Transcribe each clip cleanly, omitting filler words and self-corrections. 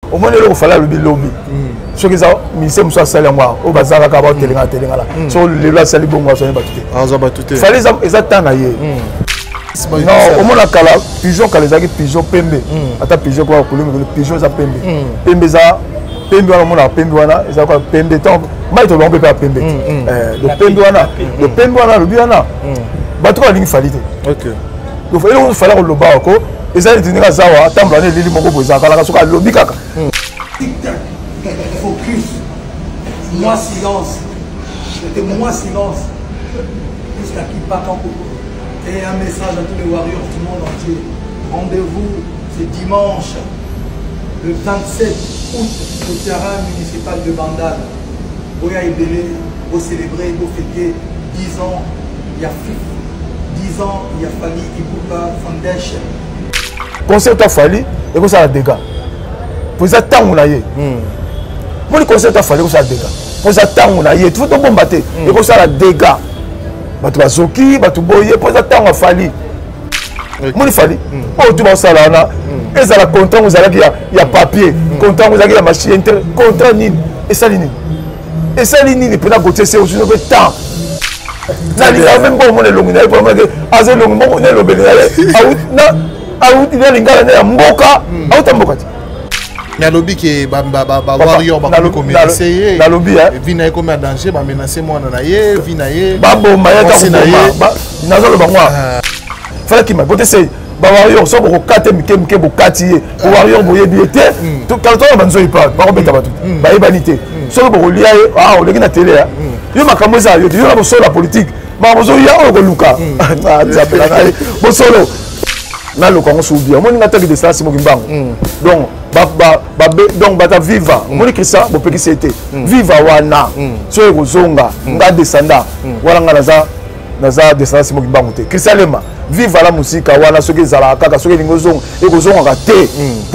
au moins il fallait le lobby ce que ça ministère monsieur sali moi au bazar ka ba telinga là so le la sali bongo so ba tout fallait ça tana ye non au moins la kala pigeon kala zaki pigeon pembe ata pigeon quoi le pigeon ça pembe pembe ça pembe wana mona pembe wana ça quoi pembe tant mai to ba pembe le pembe wana le biana ba to lingi falite OK donc il fallait le ba ko et ça dit nga zawa tambla ne lili moko boza kala soka lobby kaka focus moi silence c'était moi silence jusqu'à qui part en coco et un message à tous les warriors du monde entier rendez-vous ce dimanche le 27 août au terrain municipal de Bandal Oya Ibele pour célébrer pour fêter 10 ans il y a 10 ans il y a Fali Ibuka Foundation concert a fallu et que ça a dégâts pour ça tant on a eu pour le concert a fallu que ça a dégâts pour ça tant on a eu tout le monde batté et que ça a dégâts batu bazoki batu boye pour ça tant a fallu mon il fallait oh tu vas ça là na et ça la content vous allez il y a papier content vous allez la machine content ni et ça ni pour la côté c'est aussi le temps na li même bon mon le long na pour moi que aze long mon le long na out il y a lingala na mboka out mboka na lobby ke ba warrior ba ko menacer na lobby vina ko ma danger ba menacer moi na ye vina ye ba bo ma ya ba na zo le ba moi fallait qu'il m'a côté c'est ba warrior so ko kate mike bo kati warrior boye biete tout quand on banzo il parle ba ko beta ba tout ba ibanité so ko lia ah o leki na télé yo makambo za yo na bo so la politique ba bo so ya o ko luka ah zapela na bo solo na le Congo soubia moi n'attaque de ça c'est moi qui bang donc donc bata viva moi que ça bo peki c'était viva wana so ko zonga nga descenda wala nga naza descenda c'est moi qui bang te Chrisalema viva la musique wana soki zala kaka soki lingo zonga et ko zonga te.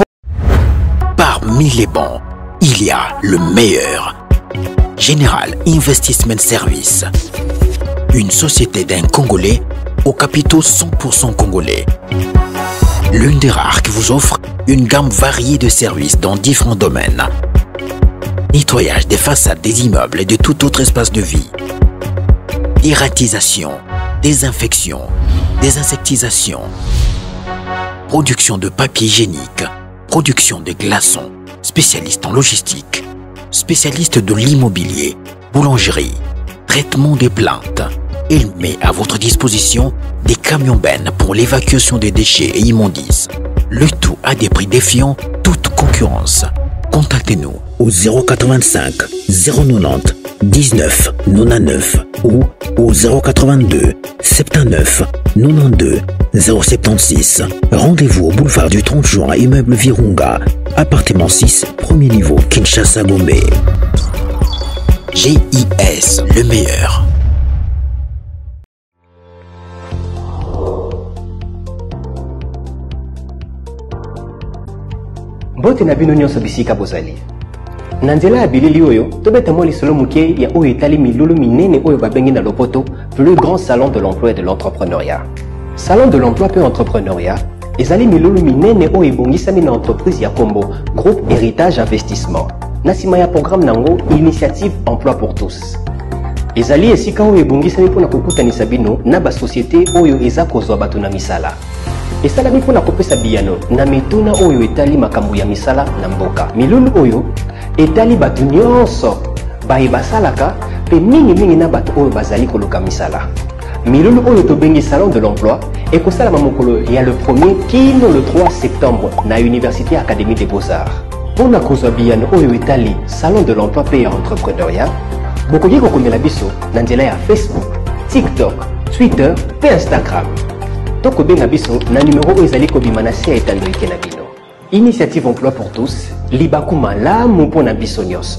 Parmi les bons il y a le meilleur. Général Investment Service, une société d'un Congolais aux capitaux 100% congolais. L'une des rares qui vous offre une gamme variée de services dans différents domaines. Nettoyage des façades des immeubles et de tout autre espace de vie. Dératisation, désinfection, désinsectisation. Production de papier hygiénique, production de glaçons, spécialiste en logistique, spécialiste de l'immobilier, boulangerie, traitement des plaintes. Il met à votre disposition des camions-bennes pour l'évacuation des déchets et immondices. Le tout à des prix défiant toute concurrence. Contactez-nous au 085 090 19 99 ou au 082 79 92 076. Rendez-vous au boulevard du 30 juin, immeuble Virunga, appartement 6, premier niveau, Kinshasa, Gombe. GIS, le meilleur. Bote na bino nyonso bisika bozali. Na nzela ya bilili oyo, tobeta mo lisolo muke ya oyo etali milulu minene oyo babengi na lopoto, plus grand salon de l'emploi et de l'entrepreneuriat. Salon de l'emploi et entrepreneuriat, ezali milulu minene oyo ebongisami na entreprise ya Kombo, groupe Héritage Investissement. Nasima ya programme nango Initiative Emploi pour tous. Ezali esika oyo ebongisami mpona kokutanisa bino na ba société oyo eza kozwa bato na misala. Esalami mpona kopesa biyano na mituna oyo etali makambo ya misala na mboka. Milulu oyo etali bato nyonso baye basalaka pe mingi na bato oyo bazali koluka misala. Milulu oyo tobengi salon de l'emploi ekosalama mokolo ya le 1er kino le 3 septembre na Université Académie des Beaux-Arts. Mpona kozwa biyano oyo etali salon de l'emploi pe ya entrepreneuriat, bokoki kokomela biso na nzela ya Facebook, TikTok, Twitter pe Instagram. Toko benga biso na numéro oyo ezali kobima na se ya etando eke na bino. Initiative Emploi pour tous, libakuma lamu mpona biso nyonso.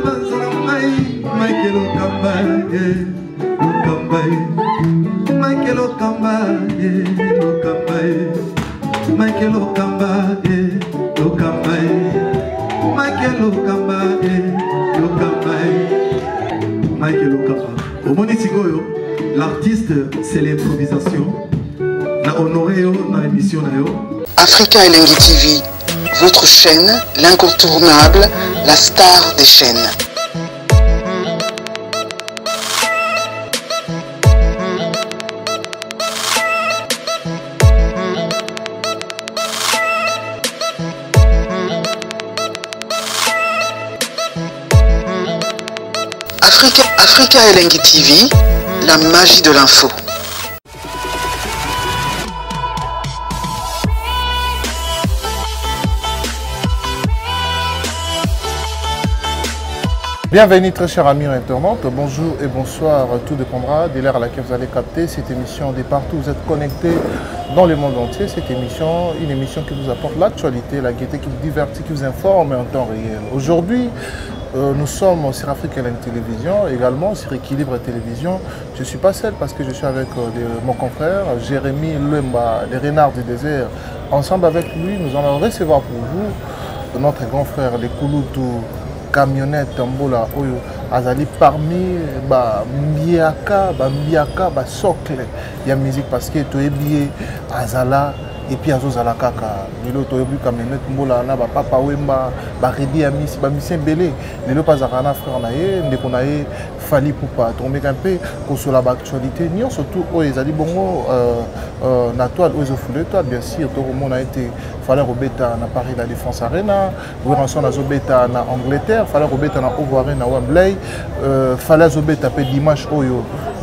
L'artiste, c'est l'improvisation. La honoré dans l'émission. Africa Elengi TV, votre chaîne, l'incontournable, la star des chaînes. Africa Elengi TV, la magie de l'info. Bienvenue très chers amis internautes, bonjour et bonsoir, tout dépendra de l'heure à laquelle vous allez capter cette émission de partout où vous êtes connectés dans le monde entier. Cette émission, une émission qui vous apporte l'actualité, la gaieté, qui vous divertit, qui vous informe en temps réel. Aujourd'hui, nous sommes sur Africa Elengi Télévision, également sur Équilibre Télévision. Je ne suis pas seul parce que je suis avec mon confrère Jérémy Lemba, les Renards du désert. Ensemble avec lui, nous allons recevoir pour vous notre grand frère, les Kouloutou, camionnette Mbola Oyo, Azali parmi Mbiaka, socle, il y a musique parce que tu es bien Azala. Et puis azozala kaka lelo toyebi camionnette mbola na ba papa wemba ba redi amisi ba misien belé lelo pas zakana frère na ye ndeko na ye fali poupa tomber un peu ko sur la actualité ni surtout o ezali bongo na toile o ezofule toi bien sûr to mon a été fallait robeta na Paris la Défense Arena Wiranson na zobeta na Angleterre fallait robeta na Ovoire na Wembley fallait zobeta pe dimanche oyo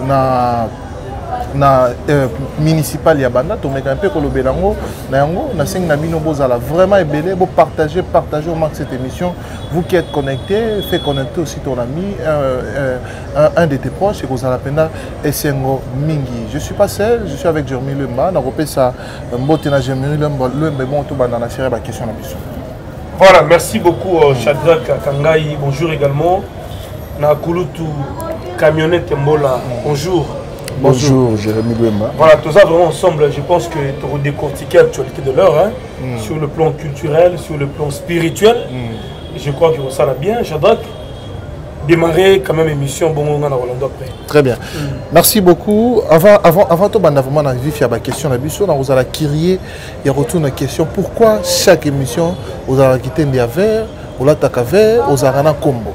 na municipal ya banda to meka un peu kolobelango na yango na sing na bino bozala vraiment ebele bo partager au max cette émission. Vous qui êtes connectés, fait connecter aussi ton ami un de tes proches et kozala penda esengo mingi. Je suis pas seul, je suis avec Jérémy Lemba na repesa mbote na Jérémy Lemba bon to banda na série ba question na biso. Voilà, merci beaucoup Shadrack Kangai, bonjour également. Na Kouloutou camionnette Mbola, bonjour. Bonjour Jérémy Lemba. Voilà, tout ça vraiment ensemble, je pense que tu auras décortiqué l'actualité de l'heure, hein, sur le plan culturel, sur le plan spirituel. Je crois que ça l'a bien. Shadrack, démarrer quand même émission, bon, on a Rolando après. Très bien. Merci beaucoup. Avant tout, on a vraiment envie de question. On a crié, il y a retour une question. Pourquoi chaque émission, on a quitté un verre, on a tacavé, on a un combo?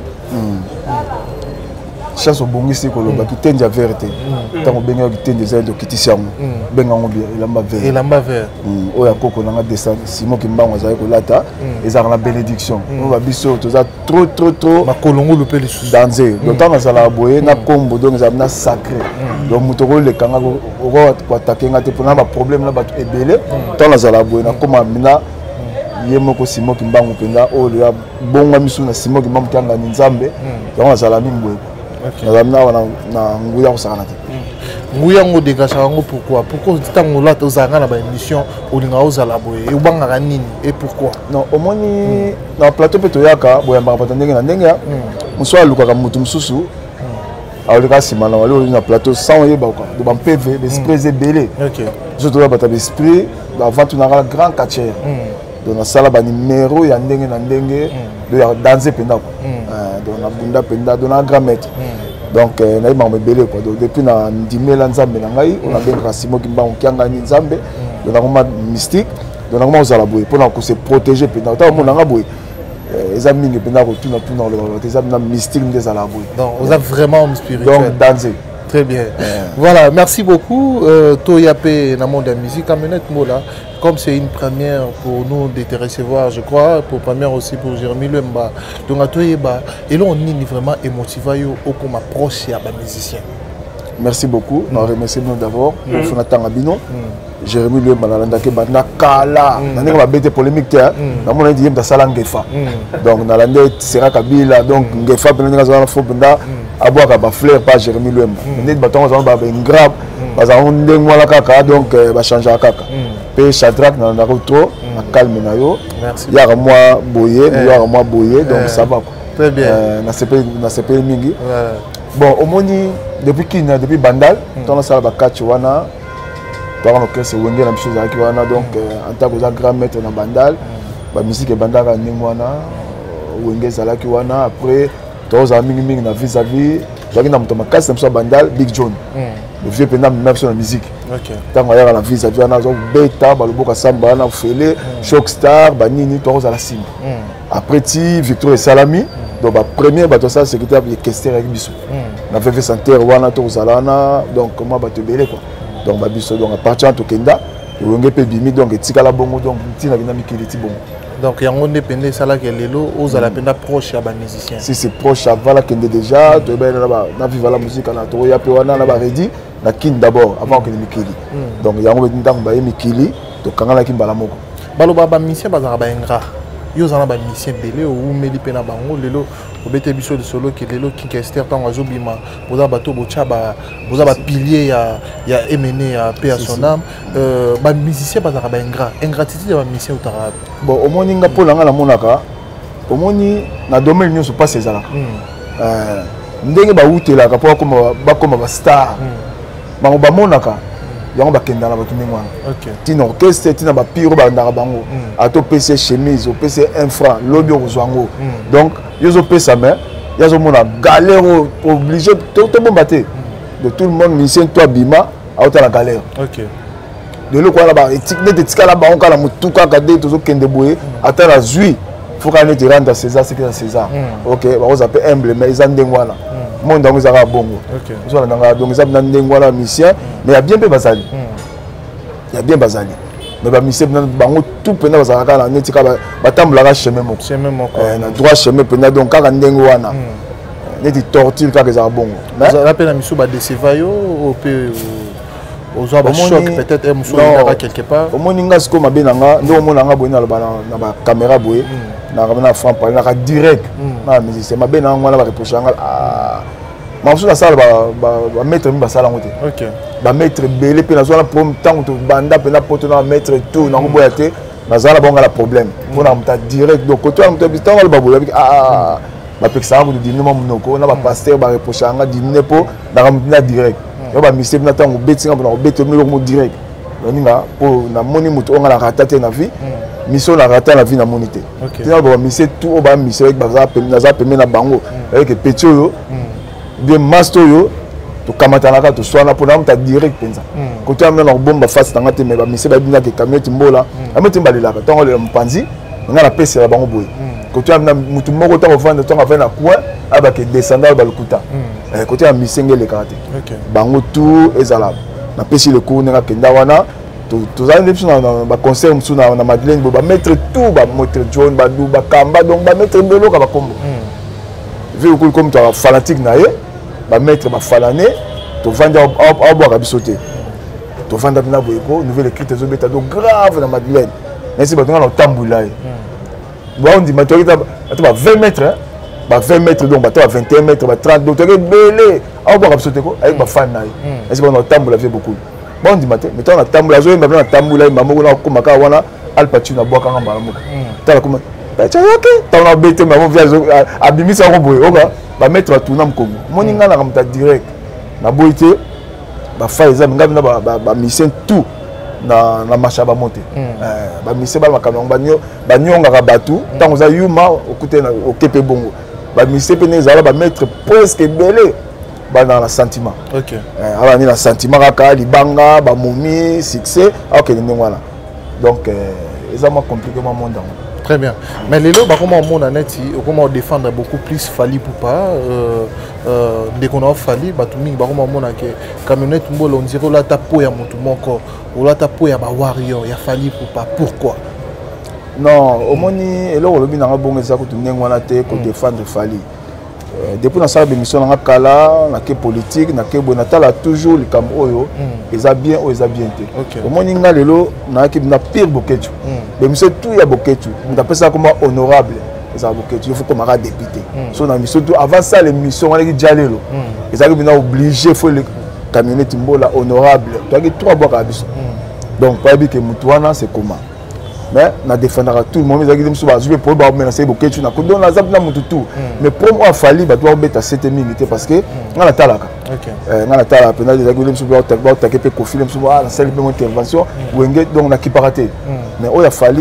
Chasse au bon ici, qui tente à vérité. Tant qu'on baigne qui tente des ailes de kitisiam, baigne en bien, il a ma verre. Il a ma verre. Oya koko nanga descend, Simon qui m'a envoyé au lata, et ça la bénédiction. On va biso, tout ça trop. Ma colongo le peut les sous. Danser. D'autant que ça la boye, na combo donc ça na sacré. Donc mutoro le kanga au pour attaquer ngate pour na problème là batu ebele. Tant que ça la boye na comme mina. Yemoko Simon qui m'a envoyé au le bon misu na Simon qui m'a envoyé na Nzambe. Donc ça la mingwe. Nguya ngo dégage pourquoi tant là tozanga na ba émission olinga ozala boye e bangaka nini et pourquoi non au moins na plateau peto yaka boya mbaka patandenge na ndenge muswa lukaka mutu mususu awoleka sima na wale na plateau sans yeba quoi de ban PV l'esprit belé OK surtout ba bata esprit avant tout na grand quartier donc na sala ba numéro ya ndenge na ndenge de danser penda quoi donc na bunda penda donc na grand maître. Donc, na ima mbele quoi. Donc depuis na ndimela nzambe na ngai, on a bien Simon qui m'a onkianga ni nzambe, donc na koma mystique, donc na koma ozala boye pour na ko se protéger pendant tant mon nga boye. Les amis qui pendant tout dans le les amis mystique des ala boye. Donc, on a vraiment spirituel. Donc danser. Très bien. Voilà, merci beaucoup Toyape na monde de la musique camionnette Mola. Comme c'est une première pour nous de te recevoir, je crois, pour première aussi pour Jérémy Lemba. Donc à toi et là on est vraiment émotivé au comme approche à musicien. Merci beaucoup. Nous remercions d'abord pour Fonatan Abino. Jérémy Lemba nalandake bana kala. Nandé va bête polémique là. Na mon dit dans sala ngefa. Donc nalande sera kabila donc ngefa pendant que ça faut benda aboua ka ba fleur pas Jérémy Lemba. Nandé baton ça ba grave. Parce qu'on ndeng wala kaka donc ba changer kaka. Pe Shadrack na trop na calme na yo. Merci. Il y a moi boyer, donc ça va quoi. Très bien. Na CP mingi. Bon, au moni depuis Bandal, dans la salle de catch wana, dans le c'est Wenge la chose avec wana donc en tant que grand maître dans Bandal, la musique Bandal à Ningwana, Wenge Zalaki wana après tous amis mingi na vis-à-vis, j'avais dans mon casse dans Bandal Big John. Le vieux pendant même sur la musique. OK. Tant qu'on y a la vis-à-vis wana zo beta baloboka samba na fele, Shockstar, banini tous à la cime. Après ti Victor et Salami. Donc, le premier bateau secrétaire de Kester avec Bissou. On a fait santé, Rwanda, Torzalana, donc comment bateau belé quoi. Donc, Bissou, donc à partir de Kenda, on a bimi donc et Tikala Bongo, donc Tina Binami Kiliti Bongo. Donc, il y a un indépendant, ça là qui est l'élo, aux à la peine proche à les musiciens. Si c'est proche à Vala Kende déjà, tu es là-bas, on a vu la musique en Atoro, il y a Péwana, là-bas, Redi, la Kin d'abord, avant que les Mikili. Donc, il y a un indépendant qui est Mikili, donc quand on a Kin Balamoko. Baloba, musicien, Bazara Baingra. Yo zana ba musicien belé ou meli pena bango lelo obete biso de solo ke lelo Kester tango azobima boza bato bocha ba boza ba pilier ya MNE ya paix à son âme ba musicien bazaka ba ingratitude ya ba musicien utara bon au moni nga pola nga la monaka au moni na domaine nyonso pas ezala ndenge ba utela ka po koma ba star bango ba monaka yango bakenda na bato mengwana tina orchestre tina bapiro bandaka bango ato pese chemise opese 1 franc lobi okozwa yango donc yo ozopesa mais yo azomona galère obligé tobomba te de tout le monde musicien to abima aotala galère de loko wana nete etikala bango kala motu kaka de tozokende boye ata na zwi foka nete rendre César ce que c'est César ok bakoza pe humble mais eza ndenge wana monde yango ezaka bongo donc eza na ndenge wana musicien mais ya bien mpe bazali ya bien bazali mais bamisien bango tout mpena bazalaka na neti kaka batambolaka chemin moko na droit chemin mpena donc kaka ndenge wana neti torture kaka ezaka bongo ozala mpe na misu badeseva yo mpe ozwa bachoc peut-être mosu oyinaka quelque part omoni nga sikoyo mabe na nga nde omona nga boye naloba na bacaméra boye na franc parler naka direct na musicien mabe na nga wana bareproche yanga mamosusu nasala bamaître mi basala yango te bamaître ebele mpe nazwa na problème ntango tobanda mpena poto na bamaître tout nango boya te nazala na bonga na problème mpona moto direct donc koto wana moto ntango aloba boye abiki bapekisaka kutu dimine mwa monoko na bapaster bareproche yanga dimine mpo na direct yo bamisie mpena ntango obetinga mpona obete eloko mo direct oninga mpo namoni moto onga na rata te na vie mission na rata na vie namoni te tina bamisie tout oyo bamisie naza pembe na bango ayeke peti oyo bien master yo tokamatana toswana mpona moto direct mpenza kote amina na kobomba face nanga te me bamisie babinaka camionnete mbola ameti mbalelaka ntango alela mopanzi nga napesela bango boye kote amina motu moko ntango ovanda ntango avai na coin abake descenda oyo balukuta kote ya misenge elekaka te bango tout ezala napesi le cours ndenge akenda wana tozali nde biso na baconcert mosusu na madeleine boye bamaître tout bamotre john badu bakamba donc bamaître beloka bakombo vu okoli comme to fanatique na ye bamaître bafalane tovandi aobwaka biso te tovanda mpena boye po nouvelle écrite ezobeta do grave na madeleine nasi bato nga na otambola ye baondima toyaki ata ba 20 mètres ba 20 mètres donc bato ba 21 mètres ba 30 donc toyaki ebele aobwaka biso te ko ayeki bafani na ye nasi bato na otambola vie beaucoup baondima te mais ntango na tambola azoyemba mpe na tambola yemba moko na okoma kaka wana alpatino abwakanga mbala moko tala koma yoke ntango na obete mamo vi abimisi yango boye oka bamaître batuna mokongo moni nga naka moto direct naboyi te bafai eza minga mpena bamisien tout na marché ya bamo te bamisien bana makambo yango banyongaka bato ntango oza yuma okute okepe bongo bamisien mpene ezala bamaître presque ebele bana na sentiment abani na sentiment kaka libanga bamomi succès akokende ndenge wana donc eza mwa compliqué mwa monde yango. Très bien. Mais les lots, comment on défendre beaucoup plus Fally Ipupa dès qu'on a Fally, comment on a que camionnette on dirait là tapo ya motu moko, ou là tapo ya ba warrior, ya Fally Ipupa. Pourquoi? Non, au moni et là on le dit dans un bon exemple que tu n'es pas pour défendre Fally. Depuis la salle de mission dans kala, na ke politique, na ke bonatala toujours le cam oyo, ils a bien ou ils a bien été. Au moni nga lelo na ki na pire boketu. Mais monsieur tout ya boketu. On appelle ça comme honorable. Ils a boketu, il faut comme un député. So na mission tout avant ça les missions on a dit jalelo. Ils a bien obligé faut le camionnette mbola honorable. Tu as dit trois bois kabiso. Donc pas bien que mutuana c'est comment. mais na défendra tout le monde ils ont dit je vais pour ba menacer beaucoup tu na ko don na zap na mutu tout mais pour moi fali ba doit beta 7000 parce que ngana talaka ngana talaka pena des agulem sur ba taquer pe confiner sur la salle de intervention wenge donc na kiparaté mais oya fali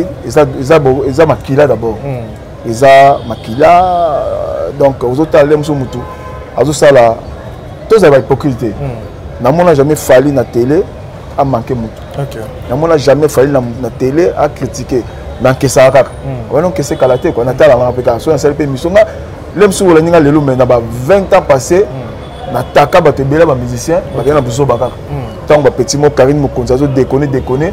ils makila d'abord ils makila donc aux autres allem sur mutu azo sala tous ça va hypocrite na mona jamais fali na télé a manqué mutu on n'a jamais fallu la télé à critiquer dans que ça a on que c'est calaté quoi on a la application on s'est mission là les sous les ninga lelo mais na 20 ans passé na taka ba tebela ba musicien ba na buso baka tant ba petit mot Karine Mokonza zo déconner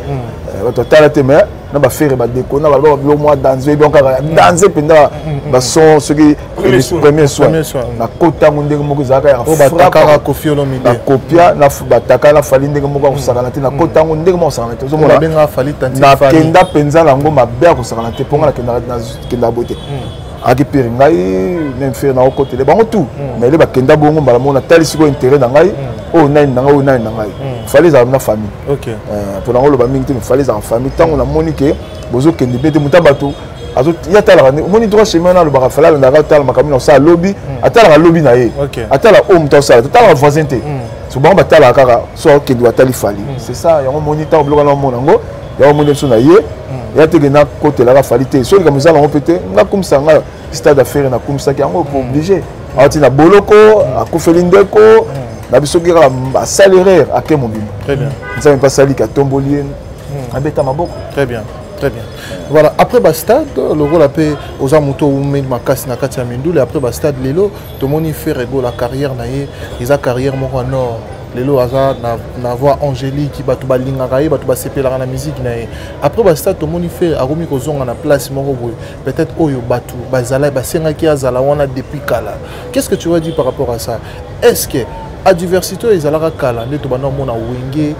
ba total té mais na ba faire ba déconner ba lo moi danser donc danser pendant ba son ce qui premier soir na kota ndenge moko zaka ya frappe Kofi Olomide na kopia na bataka na fali ndenge moko ko sakana te na kota ndenge moko sakana te zo mona benga fali tanti na kenda penza lango mabe ko sakana te ponga na kenda bote aki pire ngai même faire na côté les bango tout mais les bakenda bongo mbala mona tali siko intérêt na ngai o nani na ngai fallait za na famille pour na loba mingi te fallait za famille tant on a monique bozo kende bete mutabato azo ya tala moni droit chemin na lo baka fala na ga tala makamino sa lobby atala lobby na ye atala o mta sa atala voisin te so bango batala kaka so kende watali fali c'est ça yango moni ta bloka na mona ngo yango moni so na ye ya te na côté la falité so comme ça on peut nga comme ça nga stade d'affaires na comme ça qui yango obligé ati na boloko akufelindeko na bisoki ka salaire ake mobile très bien ça même pas sali ka tombolier abeta maboko très bien. Très bien. Voilà, après Bastad, le rôle appelé aux amoutons ou même Makasi Nakati Amindoul, et après Bastad, Lelo, tout le monde fait la carrière, ils ont carrière au nord. Lelo Aza, na voix angélique, qui bat tout balinga, bat tout basepé la musique. Après Bastad, tout le monde fait à Romi Kozong à la place, peut-être Oyo Batu, Bazala, Basenga qui a Zalawana depuis Kala. Qu'est-ce que tu vas dire par rapport à ça? Est-ce que à diversité ils allaient kala ne to bana mona wenge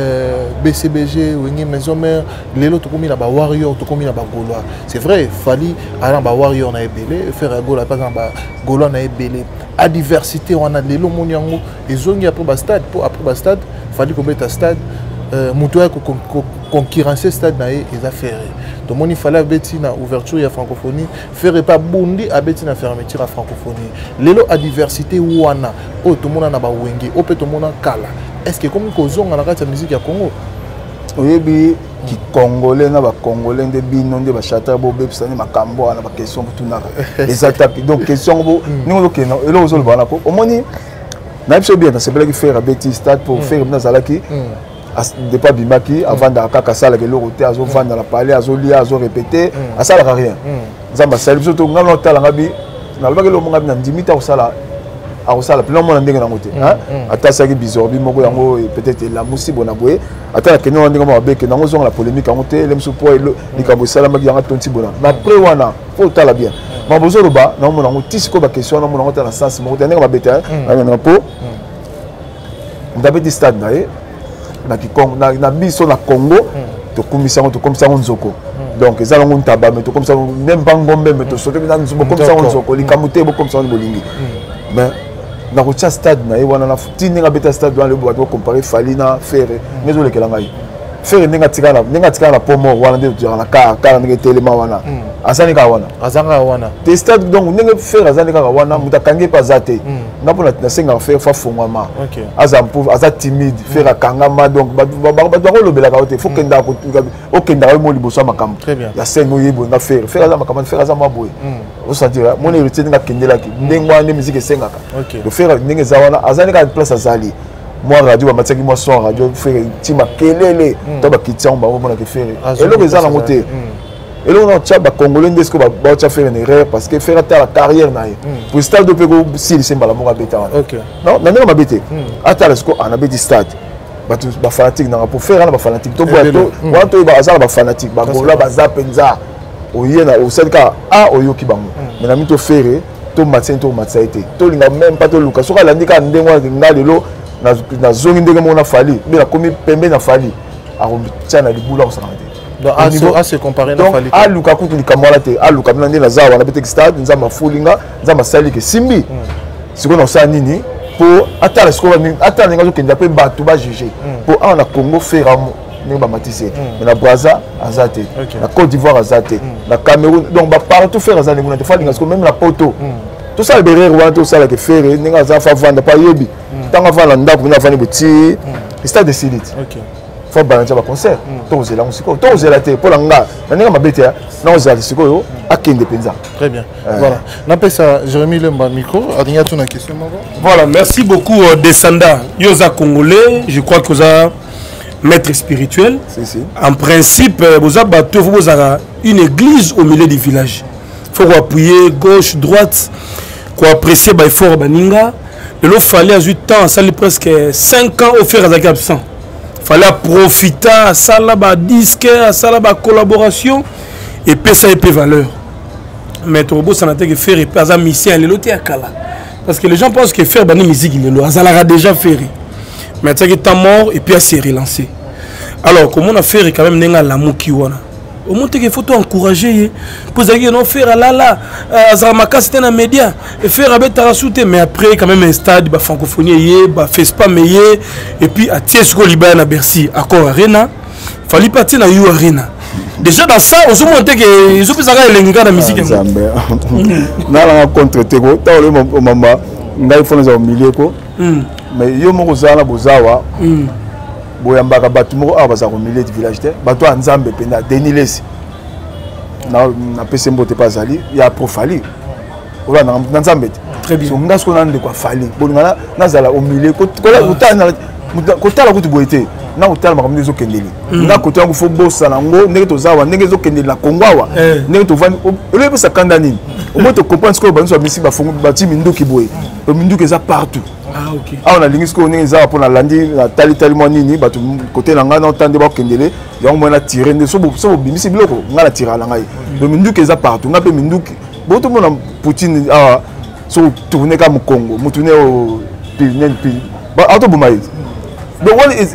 BCBG wenge maison mère lelo to komi na ba warrior to komi na ba gaulois c'est vrai fali ala ba warrior na ebele faire gola par exemple ba gaulois na ebele à diversité on a lelo moniango ezongi après ba stade pour après ba stade fali ko beta stade mutoya ko concurrencer stade na e za faire to moni fallait beti na ouverture ya francophonie faire pas bondi a beti na fermeture à francophonie lelo à diversité wana o to mona na ba wenge o pe to mona kala est-ce que comme ko zonga na kati ya musique ya Congo oyebi ki congolais na ba congolais de bino de ba chata bo bepsani makambo na ba question pour tout na les attaques donc question bo ningo ke na elo zo le bana ko omoni na biso bien c'est bela ki faire beti stade pour faire na zalaki depuis Bimaki, avant d'Akaka Sala, que l'autre a vendre dans la palais, a lia, a répété, à ça n'a rien. Zamba Salim, surtout, on a l'hôtel en Gabi, on a le bagage au Gabi, 10 minutes au Sala, à Sala, puis l'homme en Ndenge Nangote. À Tassaki Bizorbi, Mogo Yango, peut-être la Moussi Bonaboué, à Tala Kenon Ndenge Mabe, que Nango la polémique en Moté, l'aime sous poids, les Cabo Salam, Yanga Tonti Bona. Mais après, Wana, faut tala bien. Mais besoin de bas, non, mon ango, tisiko, ma question, non, mon ango, dans le sens, mon ango, ma bête, un pot. On avait dit stade, na biso na Congo to kumisa to comme ça on zoko donc ça on taba mais to comme ça même pas ngombe mais to sote na nzubo comme ça on zoko likamute bo comme ça on bolingi mais na ko stade na e wana na tini nga beta stade dans le bois to comparer Falina Ferre mais zo lekela ngai Ferre ninga tikana pomo wana de tu na ka ndenge telema wana asani ka wana azanga wana te stade donc ndenge Ferre azani ka wana mutakange pas zate na pona na senga faire fa fongama aza timide faire kangama donc ba ko lobela ka te faut que nda ko okenda mo liboso makambo ya sengo yebo na faire aza makambo faire aza maboye o sentir mon héritier nga kendela ki ndengwa ne musique sengaka le faire ndenge za wana azani ka place azali moi radio ba mataki moi son radio faire tima kelele to ba kitsa ba mona ke faire et le za na moté et là on a tchaba congolais ndesco ba tcha faire une erreur parce que faire ta carrière na pour stade de pego si c'est mbala mo beta OK non na ndenge mabete ata le sco ana beti stade ba fanatique na pour faire na ba fanatique to boato wato ba azala ba fanatique ba gola ba zapenza oyena o selka a oyoki bango mais na mito faire to matien to matsaité to linga même pas to luka soka landika ndengwa ngalelo na zongi ndenge mona fali mais la komi pembe na fali a tia na libula ko sanate donc à se comparer na fali a luka kutu likamwala te a luka mna ndena zawa na bete stade nzama fulinga nzama sali ke simbi siko na sa nini pour atala siko atala nga zo kenda pe batu ba juger pour on a Congo faire ndenge bamatisi mais na Brazza azate na Côte d'Ivoire azate na Cameroun donc ba partout faire azane mona te falinga parce que même na poto tout ça berere wana tout ça la que faire ndenge azafa vanda pa yebi tanga vanda ndako na vanda boti stade de Silit faut balancer ba concert to zela musiko to zela te pour nga ndenge mabete na ozala sikoyo akende penza. Très bien. Voilà. N'empêche Jérémy Lemba micro. Adrien, tu as une question? Voilà, merci beaucoup Descenda. Yosa Congolais, je crois que vous avez maître spirituel. En principe, vous avez une église au milieu du village. Il faut appuyer gauche, droite, pour apprécier l'effort Baninga. Il fallait ajouter temps, ça fait presque 5 ans au faire à absent. Il fallait profiter à ça là disque, à ça là collaboration et puis ça épée valeur. Mais Torobo ça n'a que faire et pas mission les lotis à Kala. Parce que les gens pensent que faire une musique il est là, ça l'a déjà fait. Mais ça qui est mort et puis s'est relancé. Alors comment on a fait quand même n'enga la mukiwana. Au moins qu'il faut encourager pour ça non faire là Zamaka c'était un média et faire avec Tarasouté mais après quand même un stade ba francophonie ba FESPA meilleur et puis à Tiesco Liban à Bercy accord Arena fallait partir dans You Arena. Déjà dans ça, on se montre que ils ont pu savoir les gars de la musique. Na la contre Tego, ta le mama, ngai fona za milieu ko. Mais yo mo kozala bozawa. Boyamba ka batu mo abaza ko milieu du village te. Batu anzambe pena Denilesi. Na pese mbote pas ali, ya profali. Ola na nzambe. Très bien. So ngasko na ndeko fali. Bonga na zala au milieu ko kola utana ko tala ko tuboite. Na hotel makambo ezo kendeli na côté yango fo bossa nango ndenge tozawa ndenge ezo kendeli na Kongo awa ndenge tovani olebe sa kanda nini au moins to comprendre ce que banso bisi ba fongo bati minduki boye to minduki eza partout OK ah on a lingi ce que ndenge eza pour na landi na tali mo nini ba to côté na nga na tande ba kendele yango mo na tirer nde so bimisi biloko nga na tirer la ngai to minduki eza partout nga pe minduki bo to mona Poutine ah so tourner comme Congo mo tourner au Pinel ba auto bumaï donc what is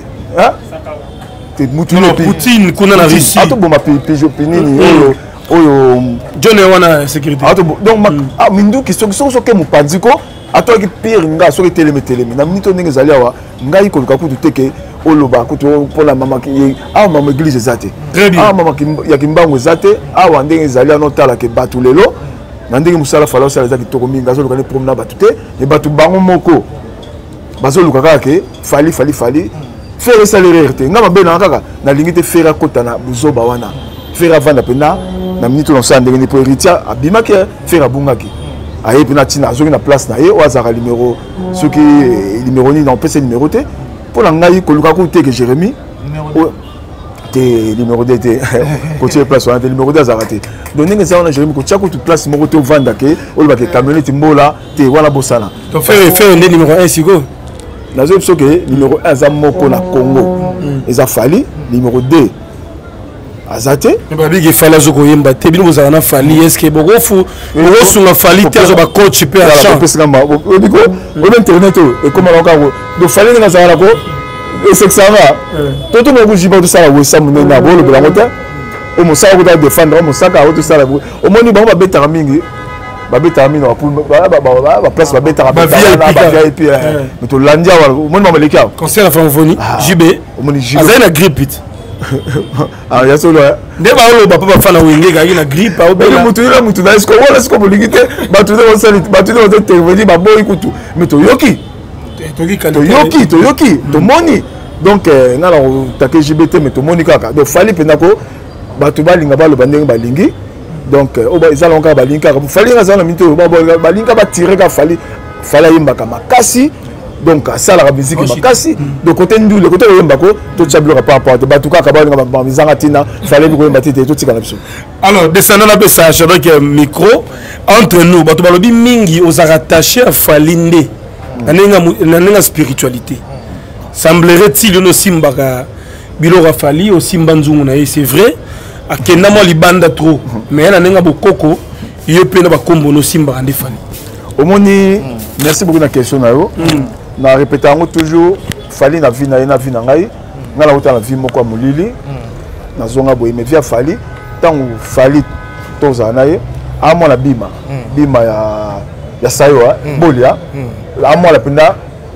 Poutine kuna na Russie ato boma pijo pinini oyo John wana sécurité ato donc mindu ki so ke mupanziko ato ki pire nga so ke teleme na minito ndenge zali awa ngai ko luka kutu teke oloba kutu pour la mama ki mama église zate mama ki ya kimbango zate awa ndenge zali anotala ke batu lelo na ndenge musala fala osala zaki toko minga zo luka ne promena batu te e batu bango moko bazo luka kaka ke fali faire ça l'erreur te ngama bena kaka na limite faire kota na buzoba wana faire vanda pena na minute on sa ndenge ni pour ritia abima ke faire bungaki aye pena tina zoki na place na ye o azara numéro ce qui numéro ni dans PC numéro te pour la ngai ko luka ko te que Jérémy te numéro de te ko tie place wana te numéro de azara te donc ndenge ça on a Jérémy ko tia ko toute place moko te vanda ke o ba ke camionnette mbola te wana bosana to faire numéro 1 sigo. Nazo que numéro 1 za moko na Congo. Eza fali numéro 2 azate. Mais big fala zo koyemba te bino bozana na fali est-ce que bogofu bogosu na fali te zo ba coach pe a champ. Parce que ma biko on internet et comment on ka do fali na za ko et c'est ça va. Toto mo bujiba to sala wesa munena bolo bela mota. O mo sa ko da défendre mo saka o to sala o moni ba betara mingi. Babeta mino pour ba place babeta ba VIP mais to landia wala mon mama leki aw concert la francophonie JB omoni JB azana grippe it ah ya solo ne ba olo ba papa fana wenge ga na grippe au bela mutu na esko wala esko boligite ba tu de sali ba tu de intervenir ba boy kutu mais to yoki to moni donc na la take JB te mais to moni kaka donc fali penako ba tu balinga ba lo bandenge balingi donc ils allons encore balinka pour fallait raison la minute balinka ba tirer ka fallait yimbaka makasi donc ça la musique makasi de côté ndu le côté yimbako to tchablo pas rapport de batuka ka ba bizanga tina fallait ko yimba tete to tika na biso. Alors descendant la message donc micro entre nous batu balobi mingi aux rattaché à falinde na spiritualité semblerait-il no simbaka bilora fali au simbanzungu na c'est vrai akenda mo libanda trop mais na nenga bokoko yo pe na bakombo no simba ande fali omoni merci beaucoup na question na yo na répéter ngo toujours fali na vie na ngai ngala uta na vie moko mulili na zonga boye me via fali tangu fali toza na ye amo na bima ya sayo bolia amo la penda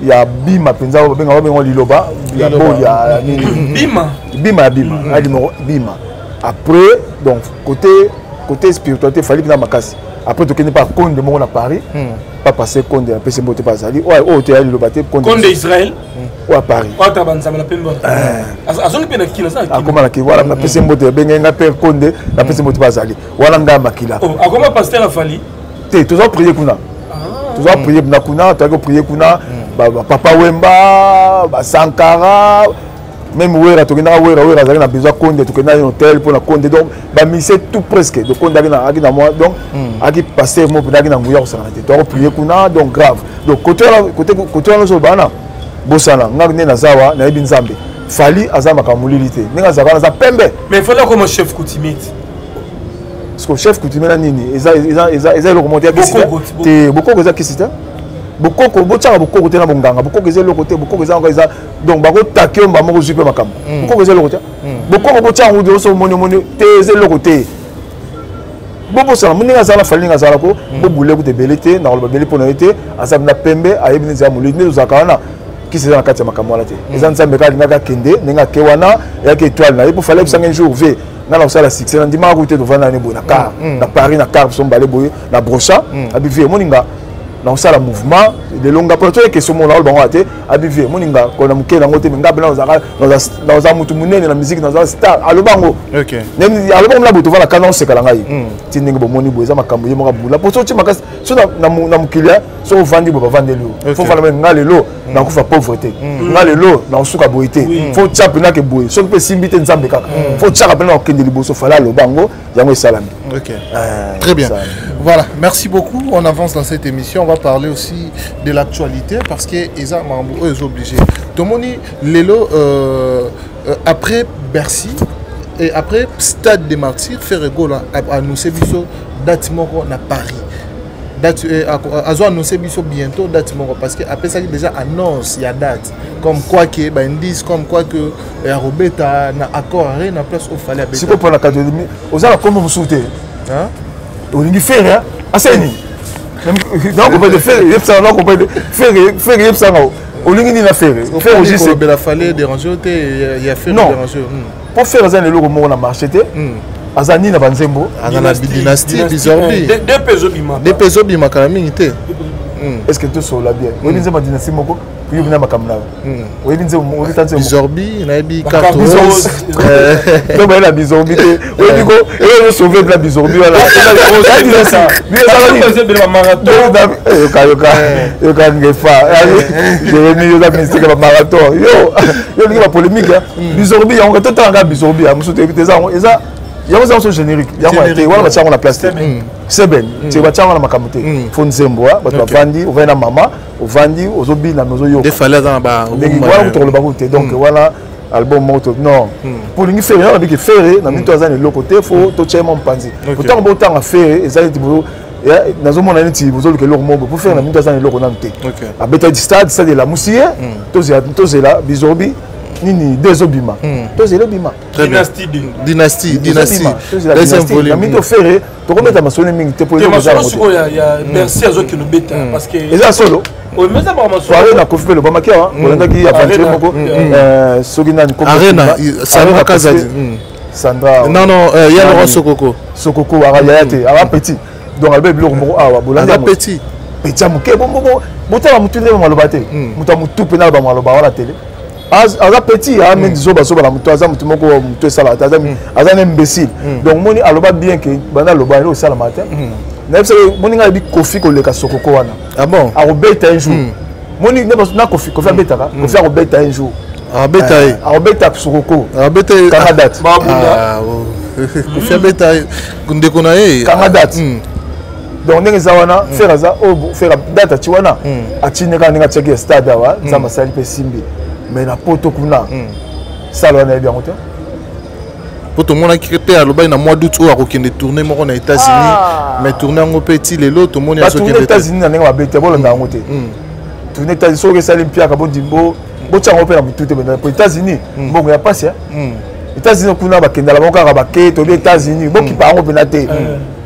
il y a Bima penza benga liloba ya bo ya Bima Bima après donc côté spiritualité fallait que makasi après tu connais pas Konde mon à Paris pas passer Konde à PC Mbote pas ali ouais tu as liloba te Konde Israël ou à Paris ta banza la pemba azoni pena kila ça akoma ki voilà na PC Mbote benga nga père Konde na PC Mbote pas ali wala nga makila akoma pasteur afali te toujours prier kuna toujours prier kuna tu as prier kuna Papa Wemba Sankara même Wera tu connais Wera ça a besoin Konde tu connais un hôtel pour la Konde donc bah misé tout presque donc Konde na moi donc aki passer mo pour na nguya ça tu dois prier kuna donc grave donc côté no so bana bosana ngane na zawa na ebi nzambe fali azama kamulilité ninga zawa za pembe mais il fallait comme chef coutumier parce que chef coutumier na nini ils le remonter à Kisita te beaucoup que ça Kisita bokoko botanga bokoko te na bonganga bokoko eza le côté bokoko eza encore eza donc bako takio mbamo ko zupe makambo bokoko eza le côté bokoko botanga udo so moni te eza le côté bobo sala muninga zala falinga zala ko bobule ko te belete na lo belete pona été asab na pembe ayebini za mulini ne zakana qui c'est dans kati makambo la te eza nzambe ka linga kende ninga kewana ya ke étoile na ipo fallait que un jour ve na la sala succès na ndima ko te do vana ne bona car na Paris na car so mbale boye na brocha abive moninga dans ça le mouvement de longue après tout que ce moment là le bon até abivé moninga ko na mukela ngote ngabe dans za mutu munene na musique dans un star alo bango OK nem alo bango la boto vala kana osekala ngai tindinga bo moni bo za makambo ye moka bula poto ti makasi so na mukila so vandi bo vandi lo faut vala ngale lo na kufa pauvreté ngale lo na suka boité faut tchape na ke boy so pe simbite nzambe kaka faut tchaka pe na okende liboso fala lo bango yango esalami OK très bien voilà merci beaucoup on avance dans cette émission. On va parler aussi de l'actualité parce que ils sont obligés. Tout le monde Lelo après Bercy et après Stade des Martyrs fait rigoler à annoncer biso date moko na Paris. Date a annoncé biso bientôt date moko parce que après ça déjà annonce il y a date comme quoi que ben indice comme quoi que Robeta na accord rien en place au fallait. C'est quoi pour la académie? Aux ala comment vous souhaitez? Hein? On y fait hein? Aseni. Donc on peut le faire, il ça on peut faire ça au ligne ni la faire. Faire aussi c'est la fallait déranger il y a fait déranger. Pour faire ça le logo on a marché té. Azani na banzembo, azana dynastie bizorbi. Deux pesos bima kana mingité. Est-ce que tout ça là bien? On dit ma dynastie moko puis bina makamna. On dit on dit tanze bizorbi na bi carton. Donc ben la bizorbi té. On dit ko et sauver la bizorbi voilà. Ça dit ça. Lui ça dit c'est marathon. Yo ka ngefa. Je mis yo ministre ka marathon. Yo li ba polémique. Bizorbi on ka tanga bizorbi a muso té ça il y a un générique. Il y a un place. C'est bien. Tu vas avoir un makamute. Faut une zemboa. Tu vas vendre. Tu vas maman. Tu vas vendre. Tu vas vendre. Tu vas des falaises dans bas. Donc voilà. Album moto. Non. Pour lui faire rien avec faire. Dans une toisane de l'autre côté. Faut tout chemin panzi. Autant bon temps à faire. Et ça dans un monde où vous avez le monde pour faire une toisane de l'autre côté. À Beta Stade, ça de la moussière. Tous là. Bizorbi. Nini deux obima tous les obima dynastie deuxième volume la mito ferré to remettre ma sonne mingi te pour il y a merci à ceux qui le bêta parce que et ça solo o mais ça vraiment soirée na kofi le bamakia on a qui aventure moko sogina ni arena Sandra Kazadi Sandra non il y a Laurent Sokoko arayate ara petit donc albert biloko moko awa bolanda petit amuke botala mutune malobate mutu pena ba maloba wala télé aza petit mais zoba la mutu aza mutu moko mutu sala aza imbécile donc moni aloba bien que bana loba ile sala matin na yebisa moni nga bi kofi ko leka Sokoko wana ah bon arobeta un jour moni na kofi abeta kofi arobeta un jour arobeta Sokoko arobeta Canada kofi abeta ndeko na ye Canada donc ndenge za wana faire za faire date ti wana atineka ndenge tiaki stade awa nzamba sali pe simbi mais na poto kuna ça là on est bien content pour tout le monde qui était à l'obé na mois d'août ou à aucune tournée moi aux États-Unis mais tourner en petit les lots tout le monde est aux États-Unis na nga bete bon na ngote tourner États-Unis so que salim pia ka bon dimbo bo tsango pe na bitute mais aux États-Unis bon ya passe États-Unis kuna ba kenda la boka ka ba ke to les États-Unis bon ki pa ngo penate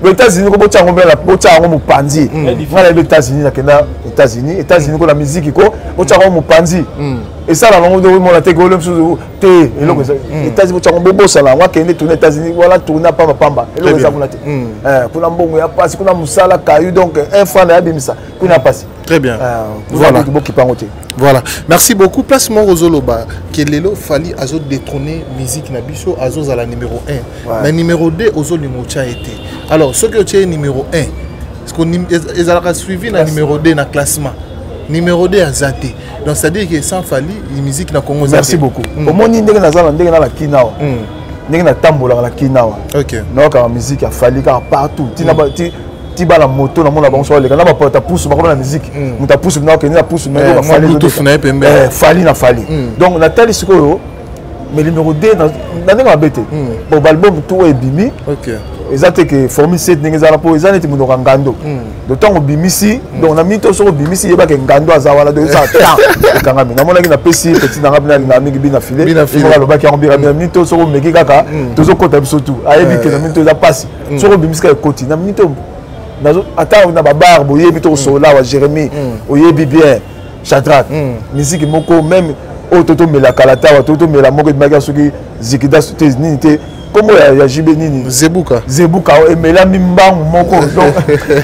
aux États-Unis ko botcha ngombe la botcha ngombe panzi ngala les États-Unis na kenda États-Unis ko la musique ko botcha ngombe panzi et ça la langue de mon la tegolem sous té et donc États-Unis botcha ngombe bossa la wa kende tourner États-Unis voilà tourner pamba et donc ça kuna té pour la mbongo ya passe kuna musala kayu donc un franc na bimisa kuna passe très bien voilà qui pangoté. Voilà, merci beaucoup. Place Morozoloba, Kelelo Fali Azo détrôner musique Nabiso Azo à la numéro 1. Mais numéro 2, Ozo Limocha été. Alors, ce que tu es numéro 1, est-ce qu'on a suivi le numéro 2 dans le classement? Numéro 2 à Zate. Donc, c'est-à-dire que sans Fali, la musique n'a Congo. Merci beaucoup. Au moins, il y a la Kinawa. Il y a la Tambola, la Kinawa. Ok. Donc, la musique a Fali partout. Tiba la moto na mona banso les kana ba porta pousse ba la musique muta pousse na ke na pousse na ba fali na fali donc na tali sikoyo mais numéro 2 na ndenge bete bon album tout est bimi OK exact que formule 7 ndenge za po ezana ti muno ngando de temps bimisi donc na mito so bimisi yeba ke ngando azawala de ça temps kanga mi na mona ki na pesi petit na ngabina na mingi bina filé ko lo ba ki ambira na mito so meki kaka tozo kota biso tout ayebi ke na mito za passe so bimisi ka koti na mito attends on a babar boye bito sola wa Jérémy oyebi bien Shadrach musique moko même ototo mela kalata wa toto mela moko de maga soki zikida sote nini te comme ya jibe nini zebuka et mela mimba moko donc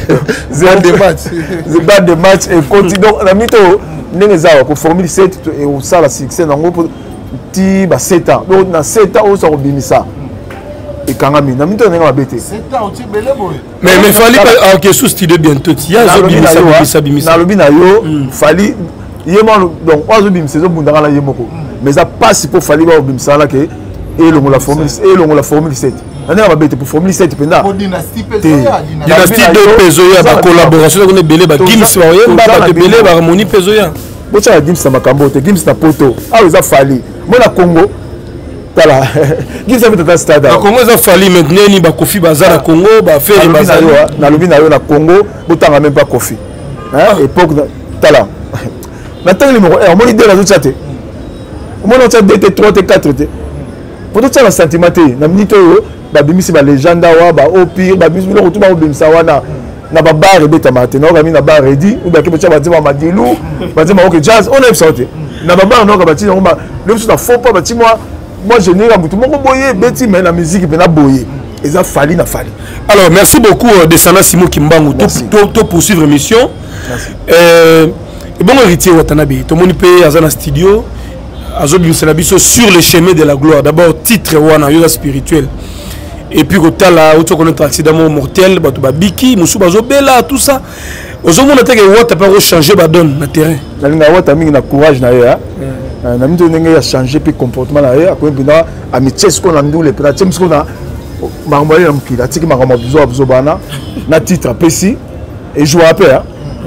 zéro de match et continue donc la mito ndenge zawa ko formule 7 et au sala succès nango pour ti ba 7 ans donc na 7 ans on so bimisa et kangami na mito nenga mabete c'est temps tu belé boy mais fali pas OK sous studio bientôt ya zo bimisa na lobi na yo fali yema donc ozo bimisa zo bundanga la yemoko mais ça passe pour fali ba bimisa la ke et la formule 7 na mabete pour formule 7 penda dynastie de Pezoya ba collaboration ko ne belé ba Gims wa yemba ba de belé ba harmonie Pezoya bocha Gims na makambo te Gims na poto ah za fali mona Congo voilà Gims a fait un stade na Congo ça fali maintenant ni ba Kofi bazara Congo ba faire bazara na lobi na yo na Congo botanga même pas Kofi hein époque tala maintenant numéro 1 on dit de la zochate on a 2 3 4 pour tout ça le sentiment na minute yo ba bimisi ba légende wa ba au pire ba bimisi lo kutuba bimisa wana na ba bar beta matin na ba bar ready ou ba ke ba tima madilu ba tima OK jazz on a sorti na ba bar no ka ba tima ba le so na faux pas ba tima moi je n'ai pas tout mon boyer beti mais la musique pe na boyer et ça fali na fali. Alors merci beaucoup Desana Simo Kimbangu to poursuivre émission et bon héritier Watanabe to moni pe azana studio Azobim Senabiso sur le chemin de la gloire. D'abord titre wana yoga spirituel et puis kotala auto connaître accident mortel bato babiki musu bazobela tout ça ozomona teke wata pas changer ba donne na terrain na linga wata mingi na courage na ye na mito ndenge ya changer puis comportement na ye akoyebina amitié ko na ndule pe na tiem ko na mangomali na mukila tiki mangoma bizo bana na titre pesi et jouer à paix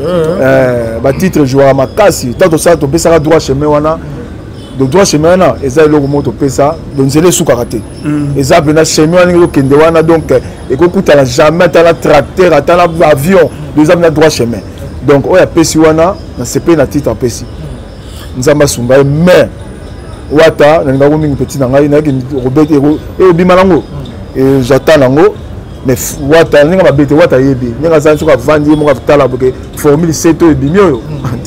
ba titre jouer à makasi tant ça to pesa droit chemin wana de droit chemin na eza eloko moto pesa donc zele suka raté eza bena chemin wana ngo kende wana donc et ko kutala jamais ta la tracteur ata la avion deux na droit chemin donc oya pesi wana na CP na titre pesi nzamba sumba mais wata na ngako mingi petit na ngai na ki Robert et obimanango et j'attends nango mais wata ninga babete wata yebi ninga za nsuka vandi mo ka tala boke formule 7 e bimio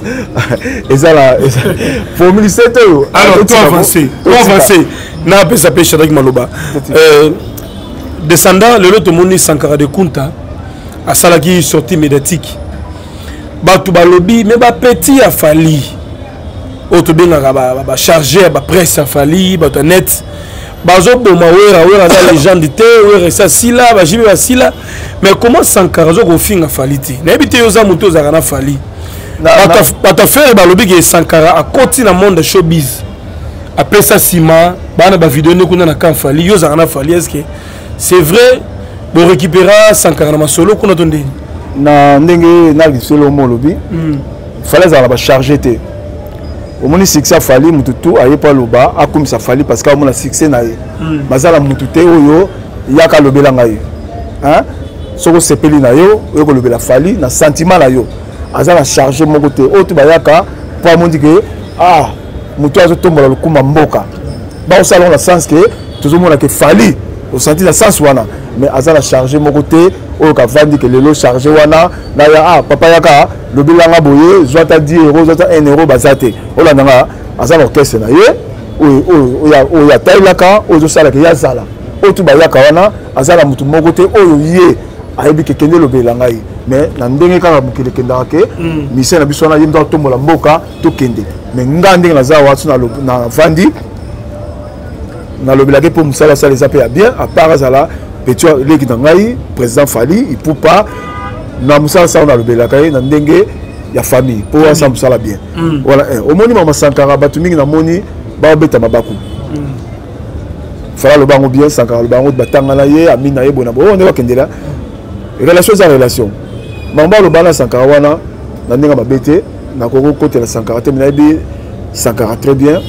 ezala formule 7 yo alors toi avancer na pesa pe Shadrach Maloba descendant le lot moni Sankara de Kunta a salaki sortie médiatique batu balobi mais ba petit a fali auto benga ba charger ba presse a fali ba net bazo boma wera za légende te wera ça sila ba jibe ba sila mais comment Sankara zo ko finga faliti na ebite yo za moto za kana fali bata faire balobi ke Sankara a koti na monde showbiz après ça sima bana ba vidéo ne kuna na kan fali yo za kana fali est-ce que c'est vrai bo récupérer Sankara na masolo kuna tonde na ndenge na lisolo mo lobi fallait za ba charger te au moins succès fali mututu aye pa loba akumisa fali parce que on a succès na bazala mutute oyo yaka lobela ngai hein soko sepeli na yo ko lobela fali na sentiment na yo azala charger mon côté auto bayaka pa mondi que mutu azo tombola lokuma mboka ba au salon na sens que tozomona que fali au senti la sens wana mais azala chargé mon côté au ka vandi que le lot chargé wana na ya papa yaka le bilanga boye zwata 10 euros zwata 1 euro bazate ola nanga azala orchestre na ye o ya tailaka o zo sala ke ya sala o tu ba yaka wana azala mutu mon côté o ye ayebi ke kende lo bilanga yi mais na ndenge kaka mukile kendaka ke mission na biso na yimba tombola mboka to kende mais ngande na za watu na vandi na lobelaki pour musala ça les appelle bien à part azala petit leki ngai président Fali il peut pas na musala ça on a lobelaki na ndenge ya famille pour ça musala bien voilà au moni mama Sankara batu mingi na moni ba beta mabaku fala lo bango bien Sankara lo bango batanga na ye amina ye bona bo on va kendela relation za relation mamba lo bana Sankara wana na ndenge mabete na koko côté la Sankara te na bi Sankara très bien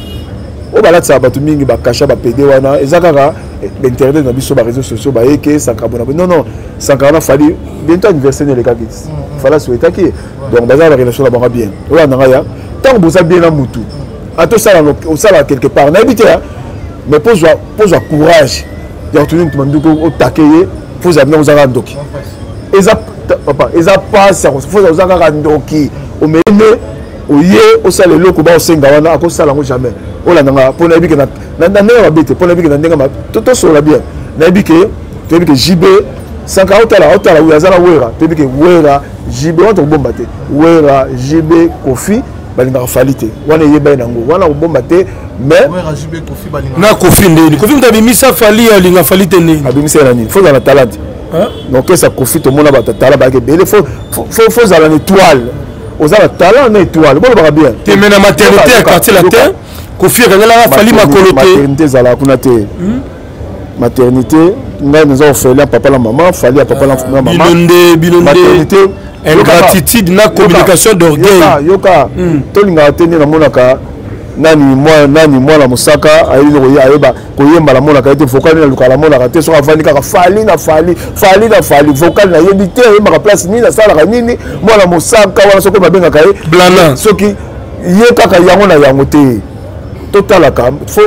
o balati sa batu mingi bakasha ba PD wana ezakaka internet na biso ba réseaux sociaux ba eke Sankara bona non Sankara na Fali bientôt anniversaire le kakis fala souhaita ki donc baza la relation la ba bien ola nanga ya tant que boza bien na mutu ato sala o sala quelque part na habité mais pose courage ya tunu tumanduko o takeye pose abna ozanga ndoki eza papa eza pas ça faut ozanga ndoki o mene oye osala eloko ba osenga wana akosala ngo jamais olandanga pona ebike na ndenge mabete pona ebike na ndenge ma toto sola bien na ebike to ebike JB Sankara otala uyazala wera to ebike wera JB on to bomba te wera JB Kofi balinga Fali te wana yeba nango wana bomba te mais wera JB Kofi balinga na Kofi ndeni Kofi mtabimisa Fali alinga Fali te ndeni abimisa nani faut dans la talent donc ça Kofi to mona ba tala ba ke bele faut dans l'étoile aux talent na étoile bon ba bien te mena maternité à quartier latin Kofi kangala Fali makolote maternité zala kuna te maternité ngai nous avons fait là papa la maman Fali à papa la maman bilonde maternité ingratitude na communication d'orgueil yoka to linga teni na monaka nani moi la musaka ayi ayeba koyemba la monaka ete vocal na lukala monaka te so avandi kaka Fali na Fali vocal na yebite yemba place ni na sala nini moi la musaka wala soko babenga kai blana soki ye kaka yango na yango te total ka faut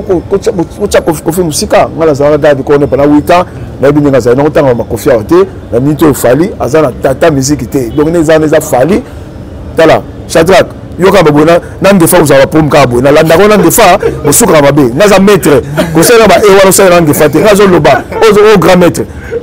ko Kofi musika ngala za dadi ko ne pendant 8 ans na bi nga za na tanga ma Kofi ate na minto Fali azana tata musique te donc ne za Fali tala Shadrack yoka babona nange fa uzaba pomka bona landa ko nange fa musuka mabe naza maître ko sala ba e wala sala nange fa te ngazo loba o grand maître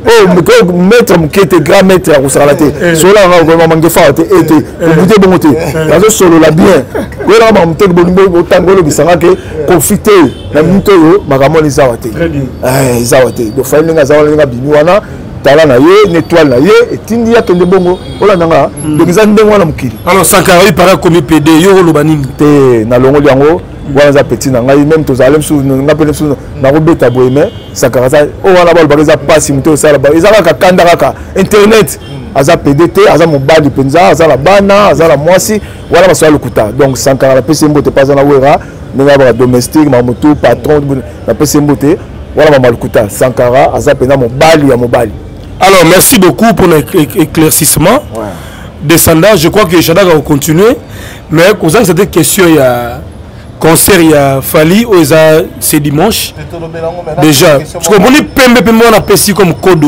o maître mkete grand maître ko sala te sola nga ko mangi fa te ete bute bongo te ngazo solo la bien ko la ma mtek bongo tangolo bisanga ke confité na minto yo makamoni zawa te zawa te do fa linga zawa linga bini wana tala na ye une étoile na ye etindi ya kende bongo ola nanga donc za ndengo wana mukili alors Sankara il paraît comme PD yo lo banini te na longo yango wana za petit na ngai même to zalem sou na pele sou na robeta boyeme Sankara za o wana ba ba za passe mito sala ba ezala ka kanda ka internet aza PDT aza mobali penza aza la bana aza la mwasi wala ba sala lukuta donc Sankara la pese mbote pas na wera nga ba domestique ma moto patron la pese mbote wala ba malukuta Sankara aza pena mobali ya mobali. Alors, merci beaucoup pour l'éclaircissement. Descendant, je crois que Shadak va continuer. Mais, concernant cette question, il y a concert, il y a Fali, c'est dimanche. Déjà, parce qu'on dit on a pesé comme code.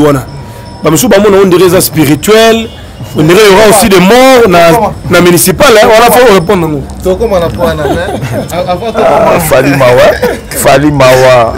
On dirait ça spirituel. On dirait qu'il y aura aussi des morts dans la municipale. On a fait répondre. Fali Mawa.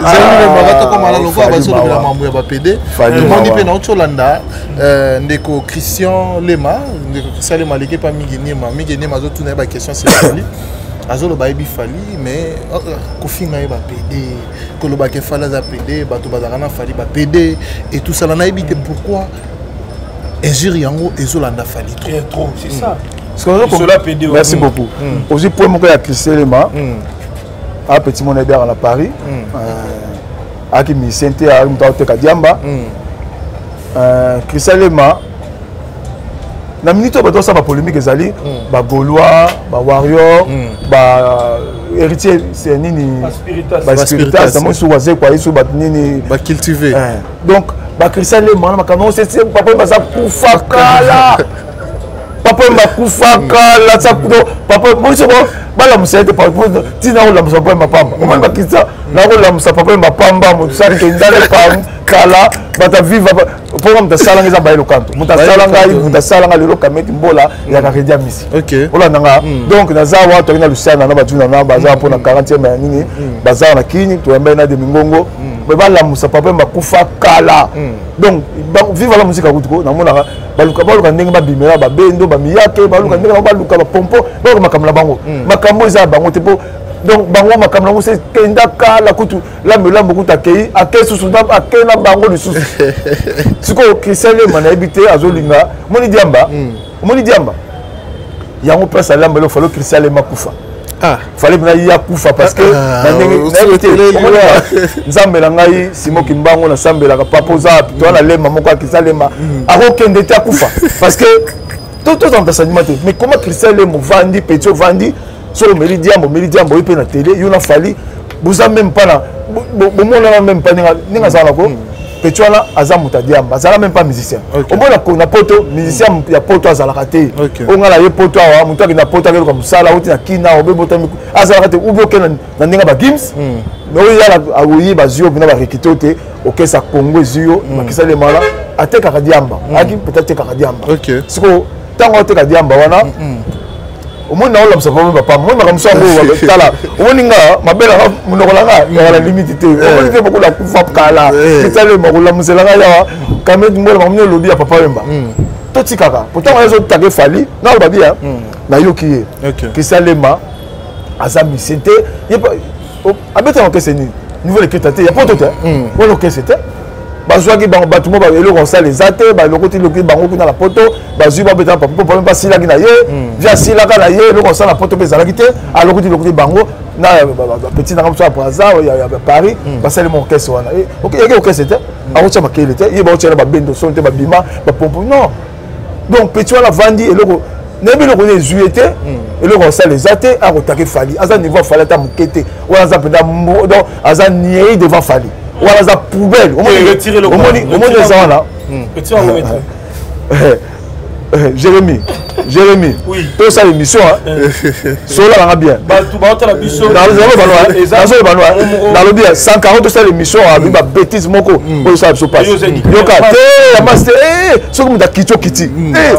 Ndeko Christian Lema, l'équipe a mis question c'est Fali. Azolo ba Fali mais Kofi ngai ba PD, koloba ke Fala za PD, bato bazana Fali ba PD et tout ça na ebité pourquoi injure yango ezolanda Fali trop, c'est ça. Merci beaucoup. Aussi pour moi ya Christian Lema. A petit mon hébert à Paris. A qui mi senté à Mtaote Kadiamba. Christian Lema na minute ba dosa ba polémique ezali ba Gaulois ba warrior ba héritier c'est nini ba spiritas ça moi sous waze quoi sous ba nini ba cultiver donc ba Christian Lema na kama c'est papa ba sa kufakala papa ba kufakala ça papa moi c'est bon bala musete papa tina la musa papa pamba on va quitter na ko la musa papa pamba mo sa ke ndale pam kala bata viva pour muta sala ngeza ba elokanto muta sala ngai muta sala ngai lelo kameti mbola ya ka redia misi ola nanga donc naza wa to na Luciana na batuna na baza pour na 40e ya nini baza na kini to yamba na de mingongo ba la musa papa makufa kala donc viva la musique akutuko na mona baluka ndenge ba bimela ba bendo ba miyake baluka ndenge ba luka ba pompo ba makamla bango makambo za bango te po donc bango makamla mo c'est kenda kala kutu la melambo kuta kei akesu suda akena bango le susu siko kisele mana ebité azolinga moni diamba yango place à l'ambe le falo kisele makufa fallait bien y a kufa parce que nzambe na ngai simo kimbango na sambela ka papoza to na lema moko akisalema akokende te akufa parce que tout en enseignement mais comment Christelle mo vandi petit vandi sur le méridiambo ipe na télé yona fali buza même pas na bomona même pas ninga zala ko petit wana azamuta diamba azala même pas musicien omona ko na poto musicien ya poto azala raté onga la ye poto awa mutu na poto akelo comme ça la oti na kina obebota azala raté uboke na ninga ba gims no yala awoyi bazio bina ba rekitote okesa Congo zio makisa le mala ateka ka diamba aki peut-être ka diamba siko tango ateka diamba wana omoni na ola msapa papa moi makamso ngo tala omoni nga mabela munokolanga ya la limite te omoni te beaucoup la kufa kala kitale makola muselanga ya kamet mbola mamno lobi ya papa wemba toti kaka pourtant on a take fali na ba bien na yoki ye kisalema azami sente abeta en kese ni nouvelle écriture ya poto te wala kese te bazwaki bango batumo ba eloko sala ezate ba lokoti loki bango kuna la poto bazwi ba beta papa pour pas sila ki na ye via sila ka na ye eloko sala poto bezala ki te a lokoti bango na petit na kamso après ça ya Paris ba sala mon orchestre wana OK yeke orchestre te a ocha makele te ye ba ocha ba bendo son te ba bima ba pompo non donc petit wana vandi eloko nebi loko ne zuete eloko sala ezate a kotake fali aza niveau fali ta mukete wana za penda donc aza niei devant fali voilà ça poubelle au moins ça là Jérémy oui tout ça l'émission cela va bien dans le bien 140 tout ça l'émission avec ma bêtise moko pour ça se passe yoka te master ce que m'da kicho kiti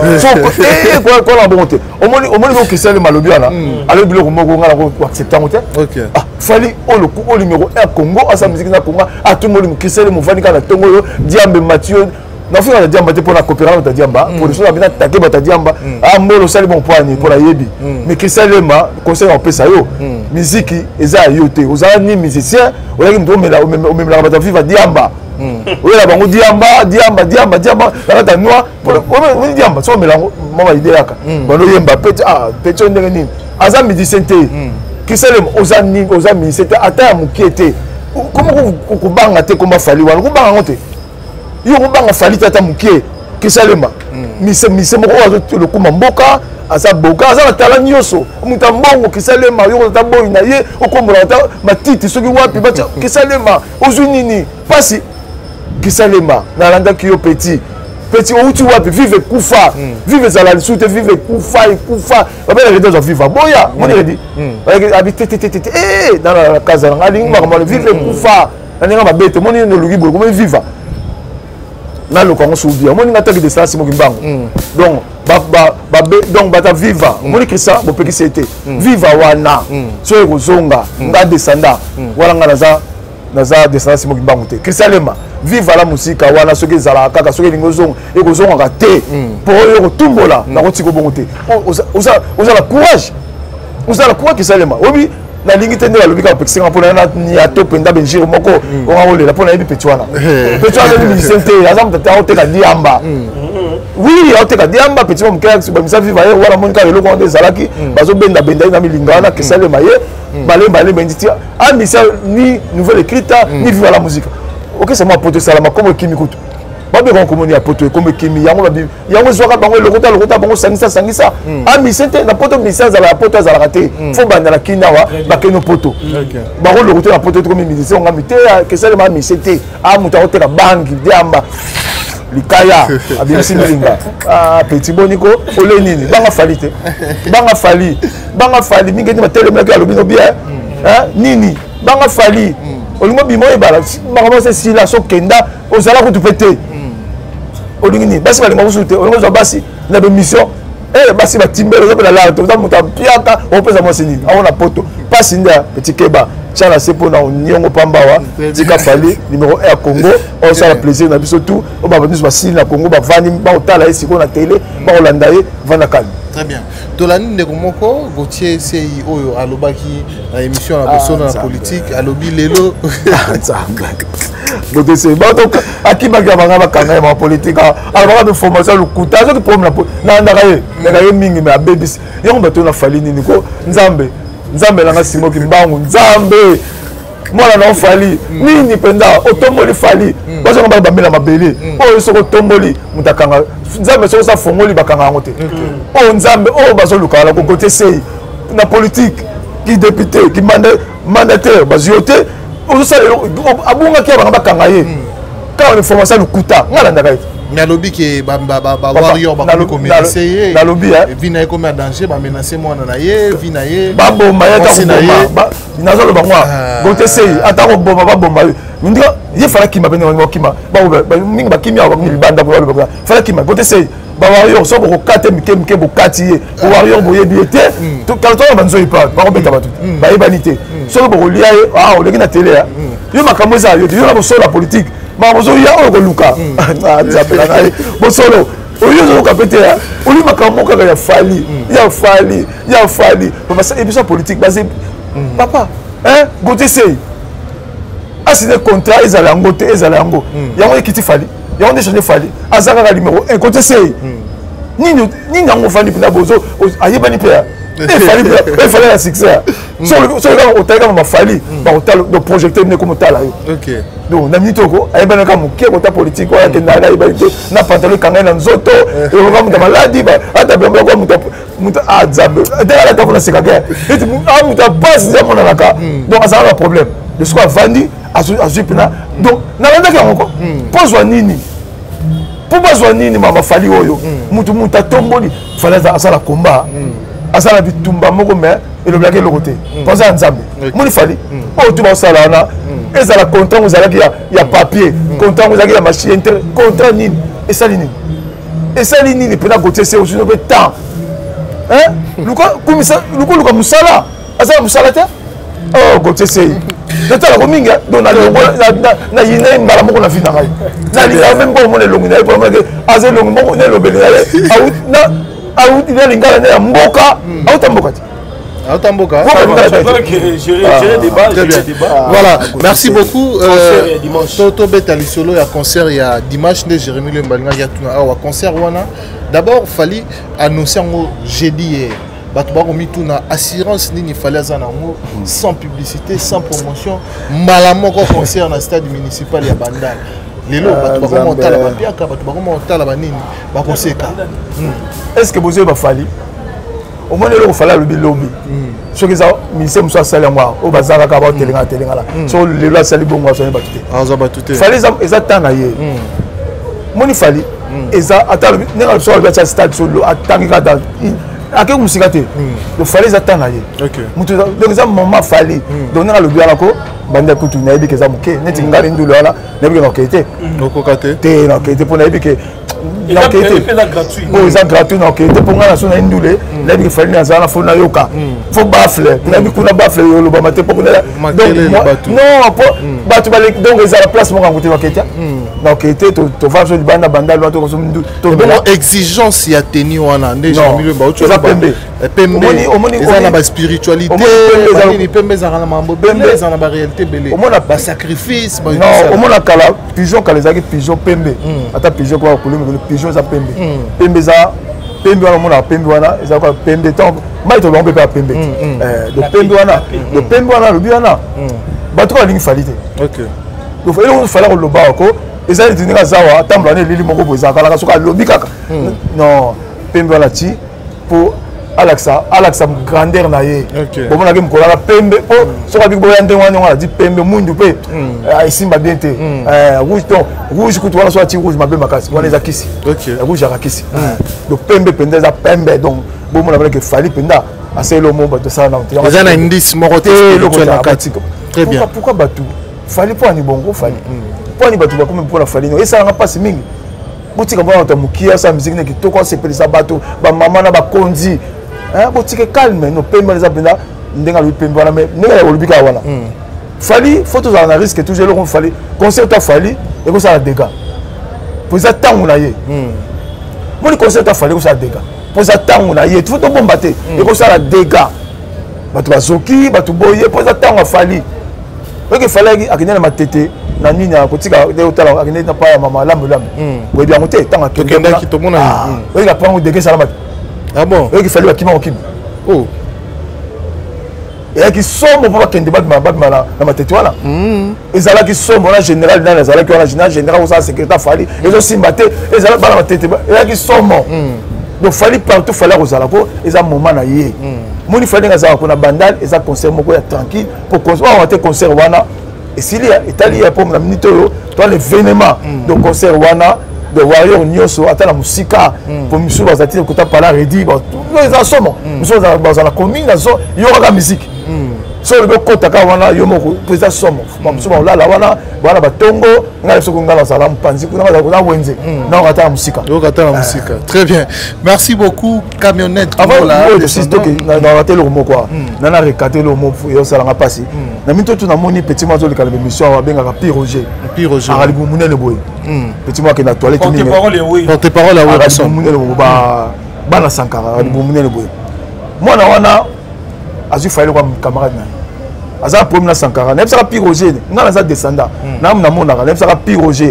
quoi la bonté au moins que c'est le malobi là alors biloko moko ngala ko accepter monter OK fali le coup au numéro 1 Congo à sa musique na Congo à tout le monde qui c'est le mouvement kana tongo Diambe Mathieu na fika na diamba te pour la coopération ta diamba pour les choses bien attaquer ta diamba ah mbolo sali bon poignet pour la yebi mais que ça le ma conseil en pesa yo musique eza yote ozala ni musicien olaki ndo même la bata viva diamba ola bango diamba la ta noix pour on diamba so melango mama idée yaka bano yemba petit petit ndenge nini aza musicien te que ça le oza musicien ata mukiete comment ko banga te comme fali wana ko banga ngote yo banga fali tata mukie kisalema mise moko azo le kuma mboka asa boka asa tala nyoso mutambongo kisalema yo tata boy na ye okombola tata matiti soki wapi bacha kisalema ozunini pasi kisalema na landa kiyo petit outi wapi vive kufa vive zala soute vive kufa babela redo za viva boya moni redi habité dans la casa ngalingi makamalo vive kufa nanga mabete moni no lugi bolo comme viva na le Congo soubia moni ngata ki distance mo kimbango donc donc bata viva moni krisa bo peki c'était viva wana so ko zonga nga descenda wala nga naza distance mo kimbango te krisalema viva la musique wana soki zala kaka soki lingo zonga e ko zonga ka te pour yo ko tumbola na ko tiko bongo te oza la courage krisalema obi na lingi tende la lobika pekisi nga pona na ni atopenda benjiro moko on a la pona yebi petwana ni misente azam tata oteka diamba oui oteka diamba petimo mkaya subamisa viva ye wala monika le loko onde zalaki bazo benda na milingana kesale maye bale benditi a misa ni nouvelle écrite ni viva la musique OK c'est moi poto salama comme kimi kutu babe ko komoni ya poto comme kimi yango zwaka bango lokota bango sangisa ami sente na poto misa za la poto za la raté fo banda la kinawa bakeno poto bango lokota na poto comme musicien ngami te que ça le ma misete a muta oteka bangi diamba likaya abisi milinga petit boniko ole nini banga fali mingi ni matelema ka lobino bien nini banga fali olingo bimo ebala makambo se sila so kenda ozala kutu pe te olingi nini basi balinga kusu te olingi ozwa basi na bemission basi batimbele ozopela lala te oza moto ampiaka opesa mwasi nini aona poto pasi nda petit keba tia na se mpona oniongo pambawa tika fali numéro 1 ya Congo osala plaisir na biso tout o bato nyonso basili na Congo bavandi baotala ye sikoyo na tele baolanda ye vanda kalme. Très bien. Tolani ndeko moko Gauthier sei oyo alobaki na émission na besoin na politique alobi lelo Gauthier sei bato akimaki abanga bakanga ya politique alobaka de formation lukuta azoki problème na ndaka ye mingi me abebisi yango bato na fali nini ko nzambe langa simoki mbangu nzambe mwana na ofali nini penda otomboli fali bazonga ba bamela mabele oyo soko tomboli mutakanga nzambe soko sa fongoli bakanga yango te o nzambe o bazoluka la Gauthier sei na politique ki député ki mandataire baziote o sa abunga ki abanga bakanga ye ka on information lukuta ngala ndaka ye mais alobi ke ba warrior ba ko menacer na lobi vie na ko mettre danger ba menacer mwana na ye vie na ye ba bomba ya ta bomba nazalo ba ngwa Gauthier sei ata ko bomba ba bomba ndika ye fala kima bene ngo kima ba mingi ba kimia ba libanda ko ba fala kima Gauthier sei ba warrior so ko kate mike bo kati ye ko warrior bo yebi ete to kalto ba nzo ipa ba ko beta ba tout ba ibanité so bo lia ye o leki na télé yo makambo za yo na bo so la politique ma bozo ya o ko luka nzapela ngai bosolo oyo zo ka pete ya oli makambo kaka ya fali parce que émission politique basé papa Gauthier sei asine contrat ezala ngo te ezala ngo yango ekiti fali yango ne changer fali azaka ka numéro 1 Gauthier sei nini yango fali pina bozo ayebani pe il fallait la succès sur le otaka ma fali ba otala de projecter ne comme otala yo OK donc na mitoko ayebana ka muke kota politique oya ke ndala ibalite na pantalon kanga na nzoto e ko muta maladi ba ata bemba ko muta azambe dala ta bona sekaka et muta passe ya mona naka donc ça a un problème de ce quoi vandi azupina donc na landa ka ngoko pose nini pour besoin nini mama fali oyo muta tomboli fallait asala combat asala bitumba moko me elobelaki eloko te mpoza ya nzambe moni fali oyo tu baosala wana ezala contrat ozalaki ya papier contrat ozalaki ya machine contrat nini esali nini mpena Gauthier sei osino mpe temps luka mosala azala mosala te Gauthier sei natalako mingi donc na yina mbala moko na vi na ngai nalingaa me mpo omona elongi na ye pomonake aza elongi moko na elobeli na ye auti na lingala na ya mboka autamboka te autamboka voilà merci beaucoup toto betali solo ya concert ya dimanche nde Jérémy Lembalinga ya tuna awa concert wana d'abord fali annoncer ngo jeudi bato bakomituna assurance nini fallait aza nango sans publicité sans promotion mbala moko concert na stade municipal ya Bandala lelo bato bakomotala bapiaka bato bakomotala banini bakoseka est-ce que bozo bafali au moins le fala lobi soki za ministère muso asali yango o bazaka ka ba telenga la so lelo asali bongo asali batute fali eza tana ye moni fali eza ata nenga so ba stade so atangi ka da ake musika te le fali eza tana ye mutu donc eza moment fali donc nenga lobi ala ko banda kutu na yebi ke za muke neti ngari ndulo ala na yebi ke nokete te nokete pona yebi ke eza gratuit na okete mpo ngai naso na indule nayebi ke fali nazala na fo nayoka fo bafle nayebi kuna bafle olobama te mpo non po bato donc ezala place moko yango te nakete na okete tova so libanda banda lwa tokoso exigence ya teni wana nde eza pembe eza na baspiritualité pembe ezalaka na mambo bele eza na baréalité bele basacrifice omona kala pigeon kala ezalaki pigeon pembe ata pigeon kwa kolemi pigeon eza pembe pembe eza pembe wana omona pembe wana eza kwa pembe tant mai to bango pe pembe de pembe wana lobi wana bato balingi fali te donc ele fala koloba ko ezali tininga zawa tambola ne lili moko boza kala soka lobi kaka non pembe wana ti po Alexa grandeur na ye bon on a game kola pembe po soka big boy ndenge wana ngala di pembe mundu pe isimba bien te rouge donc rouge kutu wana so ati rouge mabe makasi wana eza kisi rouge ya kisi donc pembe penda za pembe donc bon on a que fali penda assez le mot de ça na eza na indice moko te le kati très bien pourquoi batu fali po ani bongo fali pourquoi ni bato bakome mpona fali no esalanga mpasi mingi botika mpona bato ya mokia sa musike na kitoko asepelisa bato bamama na bakonzi botika calme no pembe eza mpenza ndenge alobi pembe wana me ndenge olobi kaka wana fali faut tozala na risque toujours eloko fali concert to fali ekosala dégâts po eza ntango na ye moni concert to fali ekosala dégâts po eza ntango na ye faut tobomba te ekosala dégâts bato bazoki bato boye po eza ntango afali oyoki falaki akende na matete na nini akotika otala akende na pa ya mama lambo boyebi yango te ntango akendaki tomona oyoki apango dege esala bato oyoki fali bakima kokima ezalaki somo mpo bakende babima na matete wana ezalaki somo na général nani ezalaki wana général osala secrétaire fali ezosimba te ezalaki bana matete ezalaki somo donc fali partout fali akozala po eza moment na ye moni fali ndenge azalaka kuna bandal eza concert moko ya tranquille po te concert wana esili etali ya po na minute oyo to l'événement de concert wana de warrior nyonso ata na musika po misu bazati kota pala redi eza somo misu bazala commune nazo yokaka musique so le kota ka wana yo moko pesa somo misu baolala wana batongo ngai soko ngala sala mpanzi kuna bazala wenze na kata na musika très bien merci beaucoup camionnette avant de sister na raté le mot quoi na recaté le mot yo sala nga pasi na minto tu na moni petit mazo le kala émission wa benga Pi Roger ali bumune le boy petit moi qui na toilette ni porte parole à oui bumune le ba bana Sankara ali bumune le boy mwana wana azu faile kwa camarade na aza premier na Sankara na ça Pi Roger ngana za descendant na mona na ça Pi Roger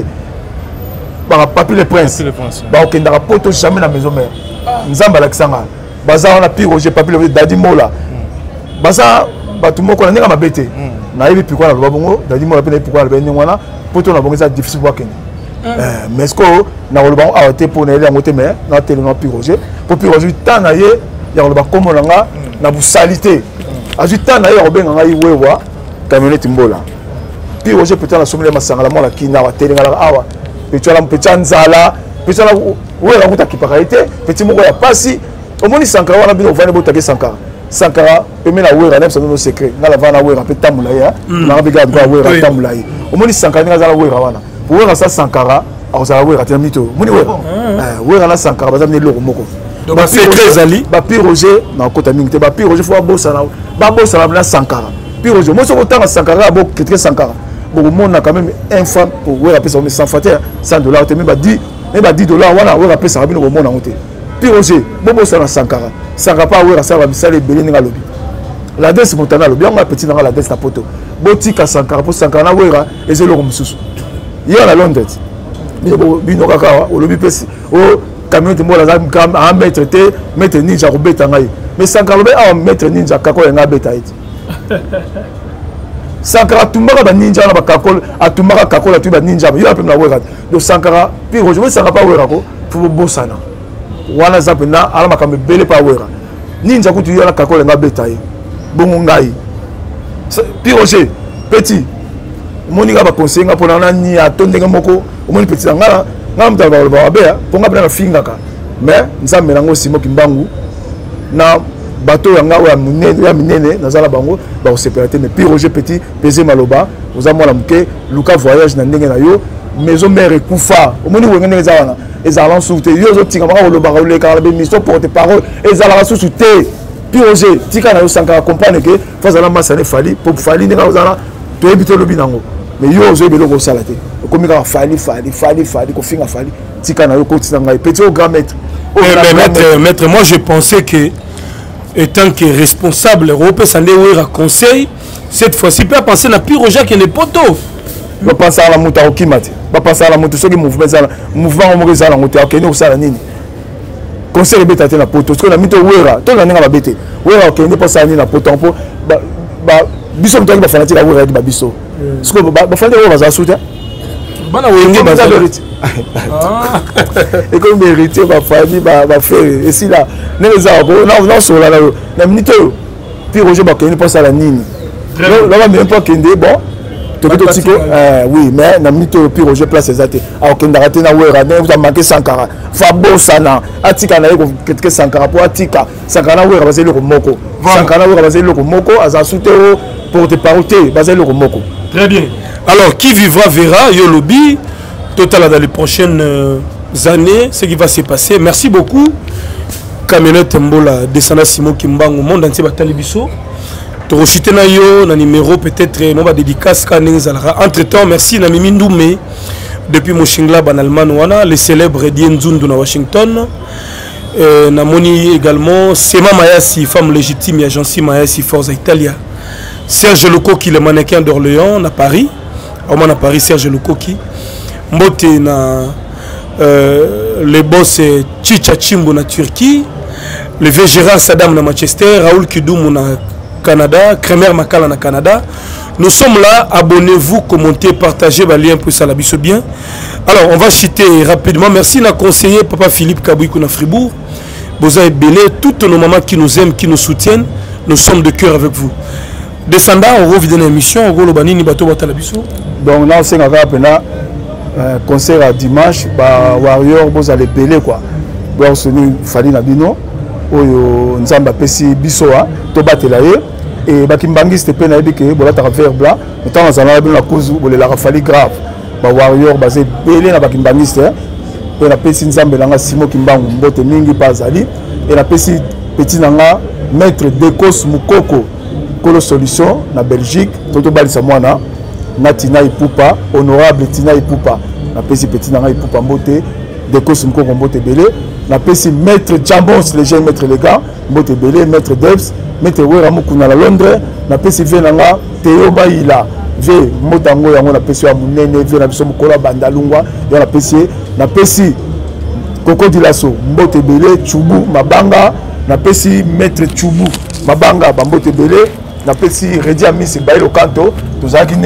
ba papi le prince ba okenda ka poto jamais na maison mère nzamba la kisanga baza wana Pi Roger papi le dadi mola baza batu moko na ndenge mabete na yebi pikwa na lobabongo dadi mola pe na pikwa na bene wana poto na bongo ça difficile pour kende mais ce que na lobabongo a été pour na ele ngote mais na tele na Pi Roger pour Pi Roger tana ye ya loba komo nga na busalité azu tana ye robenga ngai wewa camionnette mbola Pi Roger peut-être na somele masangala mo la kina wa tele ngala awa petit nzala petit na wera kuta kipakaite petit moko ya pasi omoni Sankara wana bino vane botake Sankara peme na wera na no secret ngala vana wera pe tamula ya na biga kwa wera tamula yi omoni Sankara ngala wera wana wera sa Sankara azala wera tena mito moni wera na Sankara bazamne loko moko donc c'est très ali ba Pi Roger na kota mingi te ba Pi Roger faut bossa na Sankara Pi Roger mo so kotanga Sankara bo critique Sankara bon monde quand même un franc pour ouais rappeler ça mais sans facteur $100 te même $10 wana ouais rappeler ça rabino au monde en côté Pi Roger bobo ça na Sankara pas ouais ça va misale belé nga lobi la danse montana lobi on a petit dans la danse na poto botika Sankara pour Sankara na ouais et c'est le mususu il y a la Londres mais bino kaka o lobi pesi o camion de moi là un mètre te mètre ninja ko beta ngai mais Sankara be a mètre ninja kako nga beta iti Sankara tumbaka ba ninja na ba kakol atumaka kakol atu ba ninja yo apem na wera do Sankara Pi Roger Sankara pa wera ko fu bosana wana zapena ala makambe bele pa wera ninja kutu yo na kakol nga beta yi bongo ngai Pi Roger petit moni ga ba conseiller nga pona na ni atondenge moko omoni petit ngala ngam ta ba be ponga bena finga ka mais nzambe nango simo kimbangu na bateau yanga ya minene nazala bango ba ko séparité mais Pi Roger petit pesé maloba oza mwana muke luka voyage na ndenge na yo maison mère ekufa omoni wenge ndenge zawana ezala souté yo zo tika maka loba ka le ka be mission porte parole ezala souté Pi Roger tika na yo Sankara comprendre que fazala masane fali pour fali ndenge ozala to ebité lobi nango mais yo zo ebelo ko sala te komi ka fali ko finga fali tika na yo ko tika ngai petit au grand maître maître moi je pensais que étant que responsable européen ça n'est conseil cette fois-ci pas penser na Pi Roger qui n'est poto va penser à la moto au kimati va penser à la moto ce qui mouvement au ça la moto ok ni usala nini conseil beta te na poto ce que na mito wera to na nga ba bete wera ok ni pas ça ni na poto on ba biso to ba fanatique la wera ba biso ce que ba fanatique ba za souta bana wenge ba et comme héritier ba famille ba frère et si là ne za ko na so la na minute Pi Roger ba ko ni pas ça la nini là même pas kende bon oui mais na minute Pi Roger place exacte a okenda raté na wera ne vous a manqué Sankara fa bosana atika na ko ketke Sankara pour atika Sankara wera baseli ko moko Sankara wera baseli ko moko aza souté porte-parole, basé le Romoko. Très bien. Alors, qui vivra verra, yo lobby, total dans les prochaines années, ce qui va se passer. Merci beaucoup. Camionnette Mbola, descendant Simon Kimbango, monde entier batali biso. Torochite na yo, na numéro peut-être, on va dédicace entre temps, merci na Mimi Ndoumé, depuis Moshingla, en Allemagne, le célèbre Dien Zundu na Washington. Namoni également, Sema Mayasi, femme légitime, agence Mayasi, Forza Italia. Serge Lokoki, le mannequin d'Orléans, à Paris. Au moins à Paris, Serge Lokoki. Mbote na le boss Chicha Chimbo na Turquie. Le vieux Gérard Saddam na Manchester. Raoul Kidoum na Canada. Kremer Makala na Canada. Nous sommes là. Abonnez-vous, commentez, partagez le lien pour ça la bise bien. Alors, on va citer rapidement. Merci à conseiller Papa Philippe Kabouikou na Fribourg. Boza et Belé, toutes nos mamans qui nous aiment, qui nous soutiennent. Nous sommes de cœur avec vous. Descendant, on revient dans l'émission, on revient dans l'émission. Donc là, on s'est un concert à dimanche, Warrior, vous allez Belé quoi. Vous avez fallu na bino, nous avons pesi bisoa, to batelaye et bakimbangi c'était peine avec que bola travers blanc, mais tant on a la cause où les la fallu grave. Warrior basé Belé na bakimbangi c'était et la pesi nzambe langa Simo Kimbangu mbote mingi pazali et la pesi petit nanga maître Dekos Mukoko Kolo Solution na Belgique toto balisa mwana na Tina Ipupa honorable Tina Ipupa na pesi petit nanga Ipupa mbote Dekos Mukoko mbote Belé na pesi maître Jambos les jeunes maître les gars mbote Belé maître Debs maître Wera Mukuna la Londres na pesi venanga Théo Baila ve motango yango na pesi ya munene ve na biso mukola bandalungwa ya na pesi Koko Dilaso mbote Belé Chubu Mabanga na pesi maître Chubu Mabanga bambote Belé na pesi Redia Miss Bailo Kanto tozaki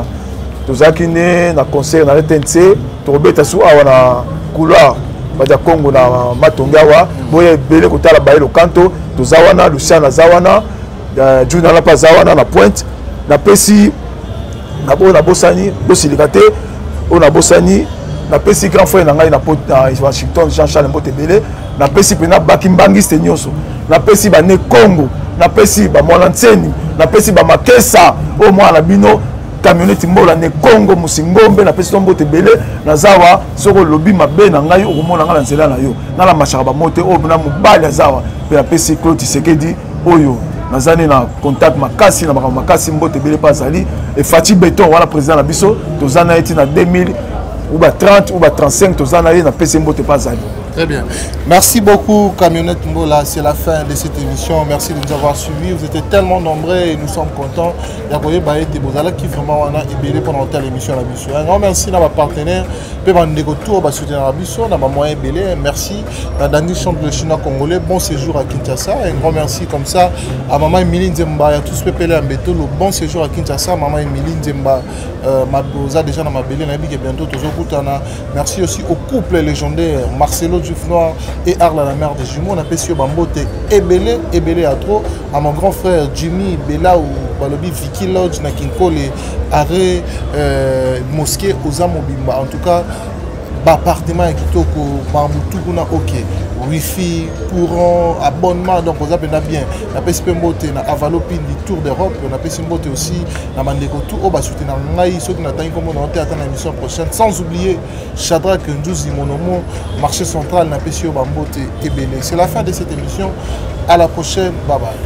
ne na concert na RTNC tobeta su awa na couloir baja Congo na Matongawa boye Belé kotala Bailo Kanto tozawana Luciana Zawana Juna la Pazawana na Pointe na pesi na bosani bosilikate ona bosani na pesi grand frère na ngai na Washington Jean-Charles Mbote Belé na pesi pena bakimbangiste nyonso na pesi ba ne Congo na pesi ba mwana nseni na pesi ba makesa o mwana bino camionnette mbola ne Congo musingombe na pesi Mbote Belé na zawa soko lobi mabe na ngai okomona ngala nzela na yo na la machaka ba mote o na mobali zawa pe na pesi Claude Sekedi oyo nazani na contact makasi na makasi Mbote Belé pasali et Fati Beton wala président na biso tozana eti na 2000 ou 30 ou 35 tozana na pesi Mbote pasali. Très bien. Merci beaucoup, Camionnette Mbola. C'est la fin de cette émission. Merci de nous avoir suivis. Vous étiez tellement nombreux et nous sommes contents. Yakoye Baye Tebozala qui vraiment a ébélé pendant telle émission à la mission. Un grand merci à ma partenaire. Peu de retour, à soutenir la mission, à ma moyen ébélé. Merci à Dani Chambre de Chinois Congolais. Bon séjour à Kinshasa. Un grand merci comme ça à Maman Emilie Nzemba. À tous Pépélé à Mbeto. Le bon séjour à Kinshasa. Maman Emilie Nzemba. Ma boza déjà dans ma bélé. Bientôt. Merci aussi au couple légendaire Marcelo Noir et Arla la mère des jumeaux. On appelle sur Bambote Ebélé à trop. À mon grand frère Jimmy Bella ou Balobi Vicky Lodge na Kinkole arrêt mosquée aux Amobimba. En tout cas, appartement à Kitoko, Bamboutoukouna, ok. Wi-Fi, courant, abonnement, donc on a bien. On a PSP Mbote, on a Avalopine, du Tour d'Europe, on a PSP Mbote aussi, on a Mandeko tout, on va soutenir ceux qui n'attendent comme on a atteint l'émission prochaine. Sans oublier Shadrach Ndouzi Monomo, marché central, on a PSP Mbote et Béné. C'est la fin de cette émission. À la prochaine. Bye bye.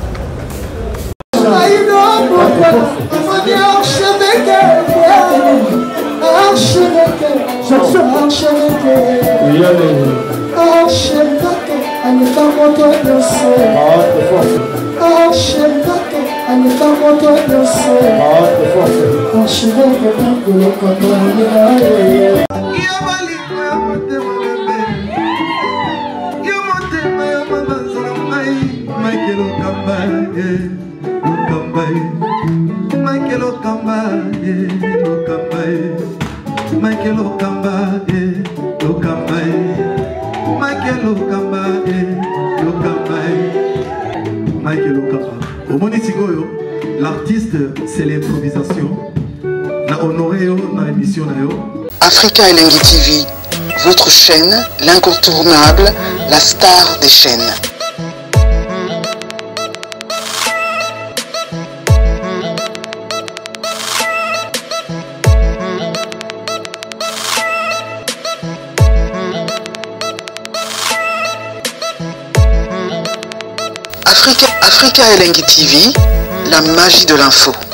L'artiste, c'est l'improvisation. La honoré dans l'émission. Africa Elengi TV, votre chaîne, l'incontournable, la star des chaînes. Africa Elengi TV, la magie de l'info.